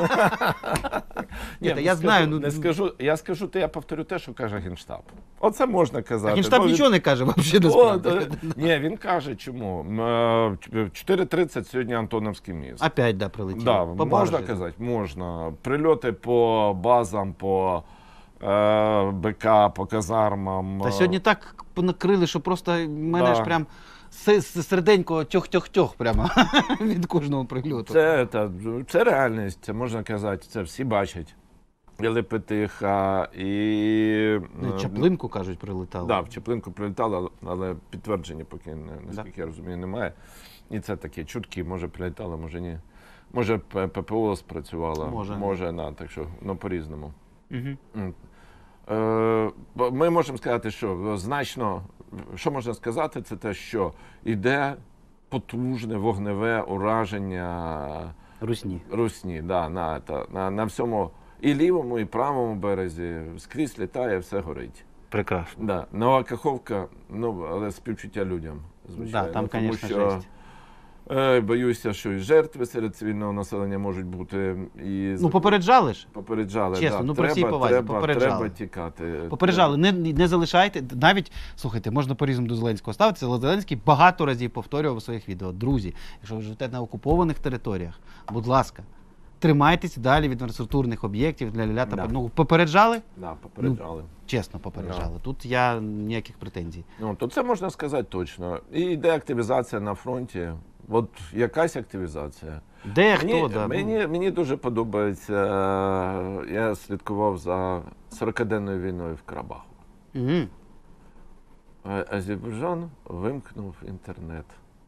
Ні, та не я скажу, знаю, ну- не скажу. Я скажу, то я повторю те, що каже Генштаб. Оце можна казати. А Генштаб Ну, він- нічого не каже, взагалі, О, насправді. да. Ні, він каже, чому. М, е, В чотири тридцять сьогодні Антоновський міст. Опять, да, прилетіло. Да, По можна баржі. казати, можна. Прильоти по базам, по е, БК, по казармам. Та сьогодні так накрили, що просто мене Да. ж прям се- се- серденько тьох-тьох-тьох прямо від кожного прильоту. Це, це, це реальність, це можна казати, це всі бачать. І Лепетиха, і... Ну, е, Чаплинку, кажуть, прилетало. Да, в Чаплинку прилітало, але підтвердження поки, не- наскільки я розумію, немає. І це такі чутки, може прилітало, може ні. Може П- ППО спрацювало, Може. може на, так що, ну, по-різному. Угу. М. Е, бо Ми можемо сказати, що значно, що можна сказати, це те, що йде потужне вогневе ураження Русні. Русні, да, на, та, на, на всьому і лівому, і правому березі, скрізь літає, все горить. Прекрасно. Да. Нова Каховка, ну, але співчуття людям, звичайно. Да, там, тому звісно, що, жесть. е, боюся, що і жертви серед цивільного населення можуть бути. І Ну, попереджали ж. попереджали. чесно, да. ну, при всій треба, повазі, треба, попереджали. треба тікати. Попереджали, не, не залишайте. Навіть, слухайте, можна по-різному до Зеленського ставитися, але Зеленський багато разів повторював у своїх відео. Друзі, якщо ви живете на окупованих територіях, будь ласка, тримайтеся далі від інфраструктурних об'єктів для ля та Да. ну, попереджали? Да, попереджали. Чесно попереджали. Тут я ніяких претензій. Ну, то це можна сказати точно. І йде активізація на фронті. От якась активізація. Де хто, Мені, да. мені, мені дуже подобається. е, Я слідкував за сорокаденною війною в Карабаху. Угу. Е, Азербайджан вимкнув інтернет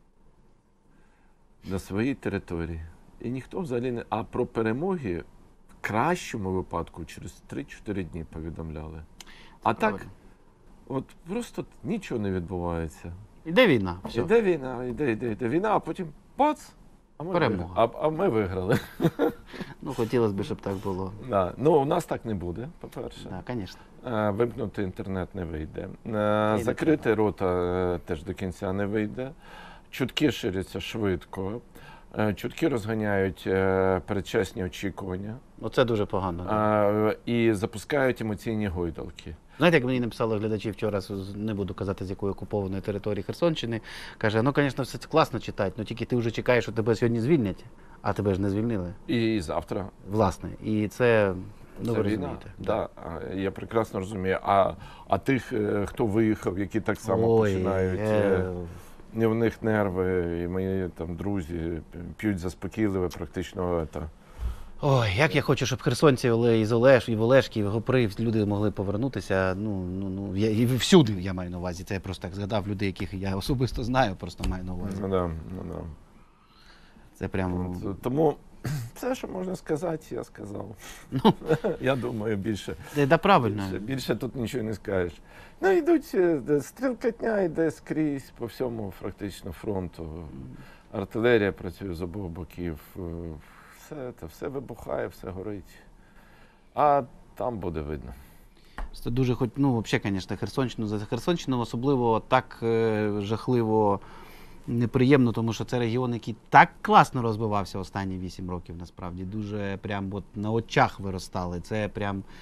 на своїй території. І ніхто взагалі не. А про перемоги в кращому випадку через три-чотири дні повідомляли. А так, Правильно. от просто нічого не відбувається. Іде війна. Все. Іде війна, іде, іде, іде війна, а потім бац! А ми, Перемога. виграли. А, а ми виграли. Ну, хотілося б, щоб так було. Да. Ну, у нас так не буде, по-перше. Так, да, звісно. Е, Вимкнути інтернет не вийде. Е, Закрити рота е, теж до кінця не вийде. Чутки ширяться швидко. Е, Чутки розганяють е, передчасні очікування Оце дуже погано. Да. е, і запускають емоційні гойдалки. Знаєте, як мені написали глядачі вчора, з- не буду казати, з якої окупованої території Херсонщини, каже, ну, звісно, все це класно читати, але тільки ти вже чекаєш, що тебе сьогодні звільнять, а тебе ж не звільнили. І завтра. Власне. І це, ну, Це ви війна. розумієте. Да. А, я прекрасно розумію. А, а тих, е, хто виїхав, які так само Ой, починають. е, е, І в них нерви, і мої там друзі п'ють заспокійливе практично. Та. Ой, як я хочу, щоб херсонці Оле- із Олеш, і в Олешки, і в Гопри люди могли повернутися. Ну, ну, ну, я, і всюди я маю на увазі. Це я просто так згадав людей, яких я особисто знаю, просто маю на увазі. Ну, да, ну, да. Це прямо. От, тому все, що можна сказати, я сказав. Я думаю, більше, Це да, правильно. більше, більше тут нічого не скажеш. Ну, йдуть, е, де стрілкатня йде скрізь по всьому практично фронту. Артилерія працює з обох боків. е, Все, це, все вибухає, все горить. А там буде видно. Це дуже хоч, ну, взагалі, звісно, Херсонщину, за Херсонщину особливо так е, жахливо неприємно, тому що це регіон, який так класно розвивався останні вісім років, насправді. Дуже прям от на очах виростали. Це прям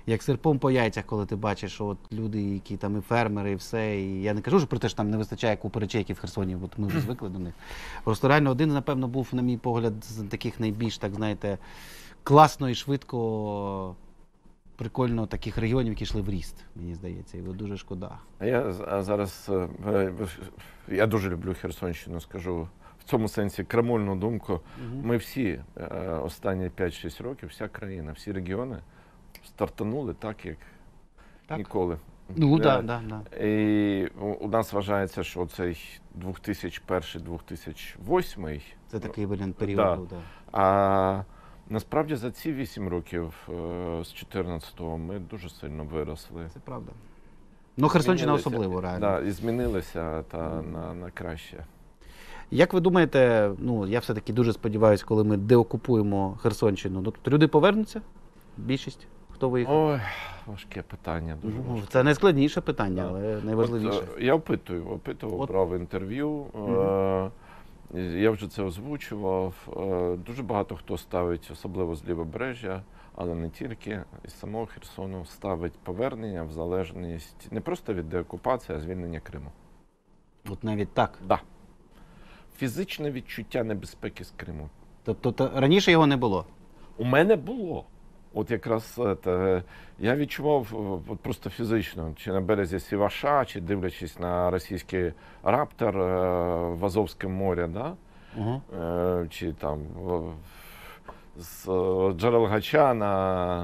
як серпом по яйцях, коли ти бачиш, що от люди, які там і фермери, і все. І я не кажу, що про те, що там не вистачає купи речей, які в Херсоні, бо ми вже звикли до них. Просто реально один, напевно, був, на мій погляд, з таких найбільш, так знаєте, класно і швидко, прикольно таких регіонів, які йшли в ріст, мені здається. І от дуже шкода. А я з- а зараз, е, я дуже люблю Херсонщину, скажу в цьому сенсі крамольну думку. Ми всі е, останні п'ять-шість років, вся країна, всі регіони стартанули так, як Так. ніколи. Ну, Е, так, так, так. І у у нас вважається, що цей дві тисячі перший - дві тисячі восьмий, Це такий, блін, період Да. був, так. а насправді за ці вісім років е, з чотирнадцятого ми дуже сильно виросли. Це правда. Ну, Херсонщина Змінилися. особливо, реально. Да, і змінилися та на, на краще. Як ви думаєте, ну, я все-таки дуже сподіваюся, коли ми деокупуємо Херсонщину, ну, тобто люди повернуться? Більшість? Хто виїхав? Ой, важке питання, дуже Ну, важке. це найскладніше питання, Да. але найважливіше. От, е, я опитую, опитував, От. брав інтерв'ю. Е, я вже це озвучував. Е, дуже багато хто ставить, особливо з лівобережжя, але не тільки, із самого Херсону, ставить повернення в залежність не просто від деокупації, а звільнення Криму. От навіть так. Да. Фізичне відчуття небезпеки з Криму. Тобто та- раніше його не було. У мене було. От якраз е, те, я відчував е, от просто фізично, чи на березі Сіваша, чи дивлячись на російський раптор е, в Азовському морі, да? Угу. е, чи там в- з е, Джерелгача на,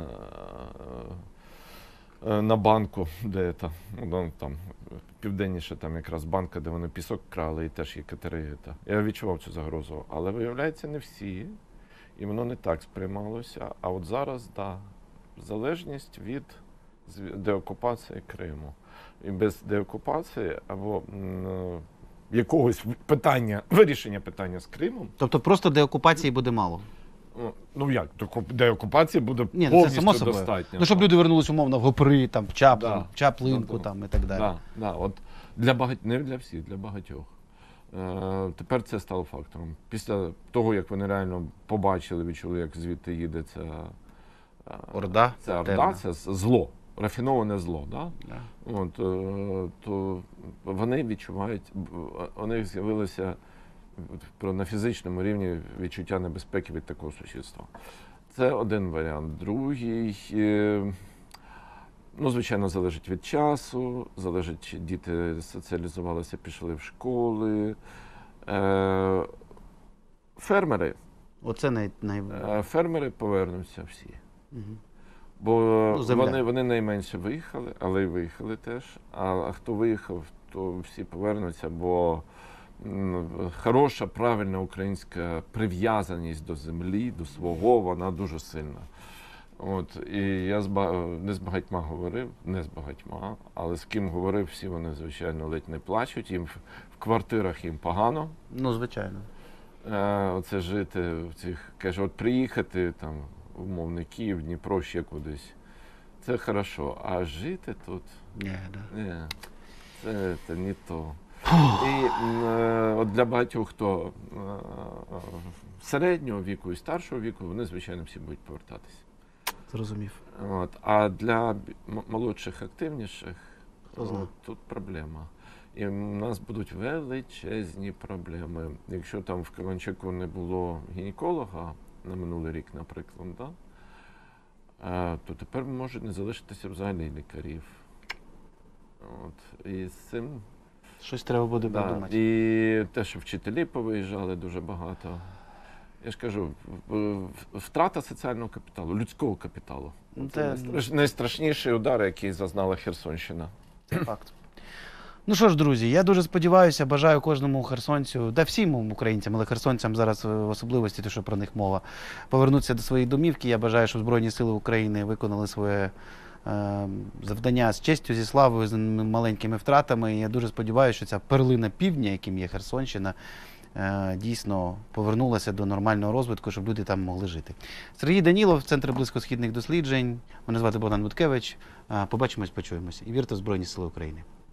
е, на банку, де там, ну, там південніше, там якраз банка, де вони пісок крали, і теж є катери. Та. Я відчував цю загрозу. Але виявляється, не всі. І воно не так сприймалося. А от зараз, да, залежність від зв- деокупації Криму. І без деокупації або м, якогось питання, вирішення питання з Кримом. Тобто просто деокупації буде мало. Ну, Ну як, деоку- деокупації буде Ні, ну, це повністю само собою. достатньо. Ну, щоб люди вернулись умовно в Гопри, там, в Чаплин, Да. в Чаплинку Ну, то- там, і так далі. Да, да, от для багать... не для всіх, для багатьох. Е, тепер це стало фактором. Після того, як вони реально побачили, відчули, як звідти їде ця е, Орда. Це орда, темна. це зло, рафіноване зло. Да? Да. От, е, то вони відчувають, б- у них з'явилося про- на фізичному рівні відчуття небезпеки від такого сусідства. Це один варіант. Другий, е, ну, звичайно, залежить від часу, залежить, чи діти соціалізувалися, пішли в школи. Е, Фермери, Оце най... най... е, фермери повернуться всі. Мгм. Бо Ну, земля. вони, вони найменше виїхали, але й виїхали теж. А, а хто виїхав, то всі повернуться, бо м, хороша, правильна українська прив'язаність до землі, до свого, вона дуже сильна. От, і я з, ба- не з багатьма говорив, не з багатьма, але з ким говорив, всі вони, звичайно, ледь не плачуть. Їм в, в квартирах їм погано. Ну, звичайно. Е, оце жити в цих, каже, от приїхати там, умовний Київ, Дніпро, ще кудись. Це хорошо. А жити тут, Ні, да. ні, це, це не то. І м, е, от для багатьох, хто е, середнього віку і старшого віку, вони, звичайно, всі будуть повертатися. Зрозумів. От. А для б- м- молодших, активніших, Хто знає. от, тут проблема. І в нас будуть величезні проблеми. Якщо там в Кременчуку не було гінеколога на минулий рік, наприклад, да? а, то тепер може не залишитися взагалі лікарів. От. І з цим Щось треба буде да. подумати. І те, що вчителі повиїжджали дуже багато. Я ж кажу, в- в- втрата соціального капіталу, людського капіталу. Ну, Це це- найстраш- найстрашніший удар, який зазнала Херсонщина. Це факт. Ну що ж, друзі, я дуже сподіваюся, бажаю кожному херсонцю, да всім українцям, але херсонцям зараз в особливості, те, що про них мова, повернутися до своєї домівки. Я бажаю, щоб Збройні Сили України виконали своє е, завдання з честю, зі славою, з маленькими втратами. І я дуже сподіваюся, що ця перлина півдня, яким є Херсонщина, е, дійсно повернулася до нормального розвитку, щоб люди там могли жити. Сергій Данілов, Центр близькосхідних досліджень. Мене звати Богдан Буткевич. Е, Побачимось, почуємося. І вірте в Збройні Сили України.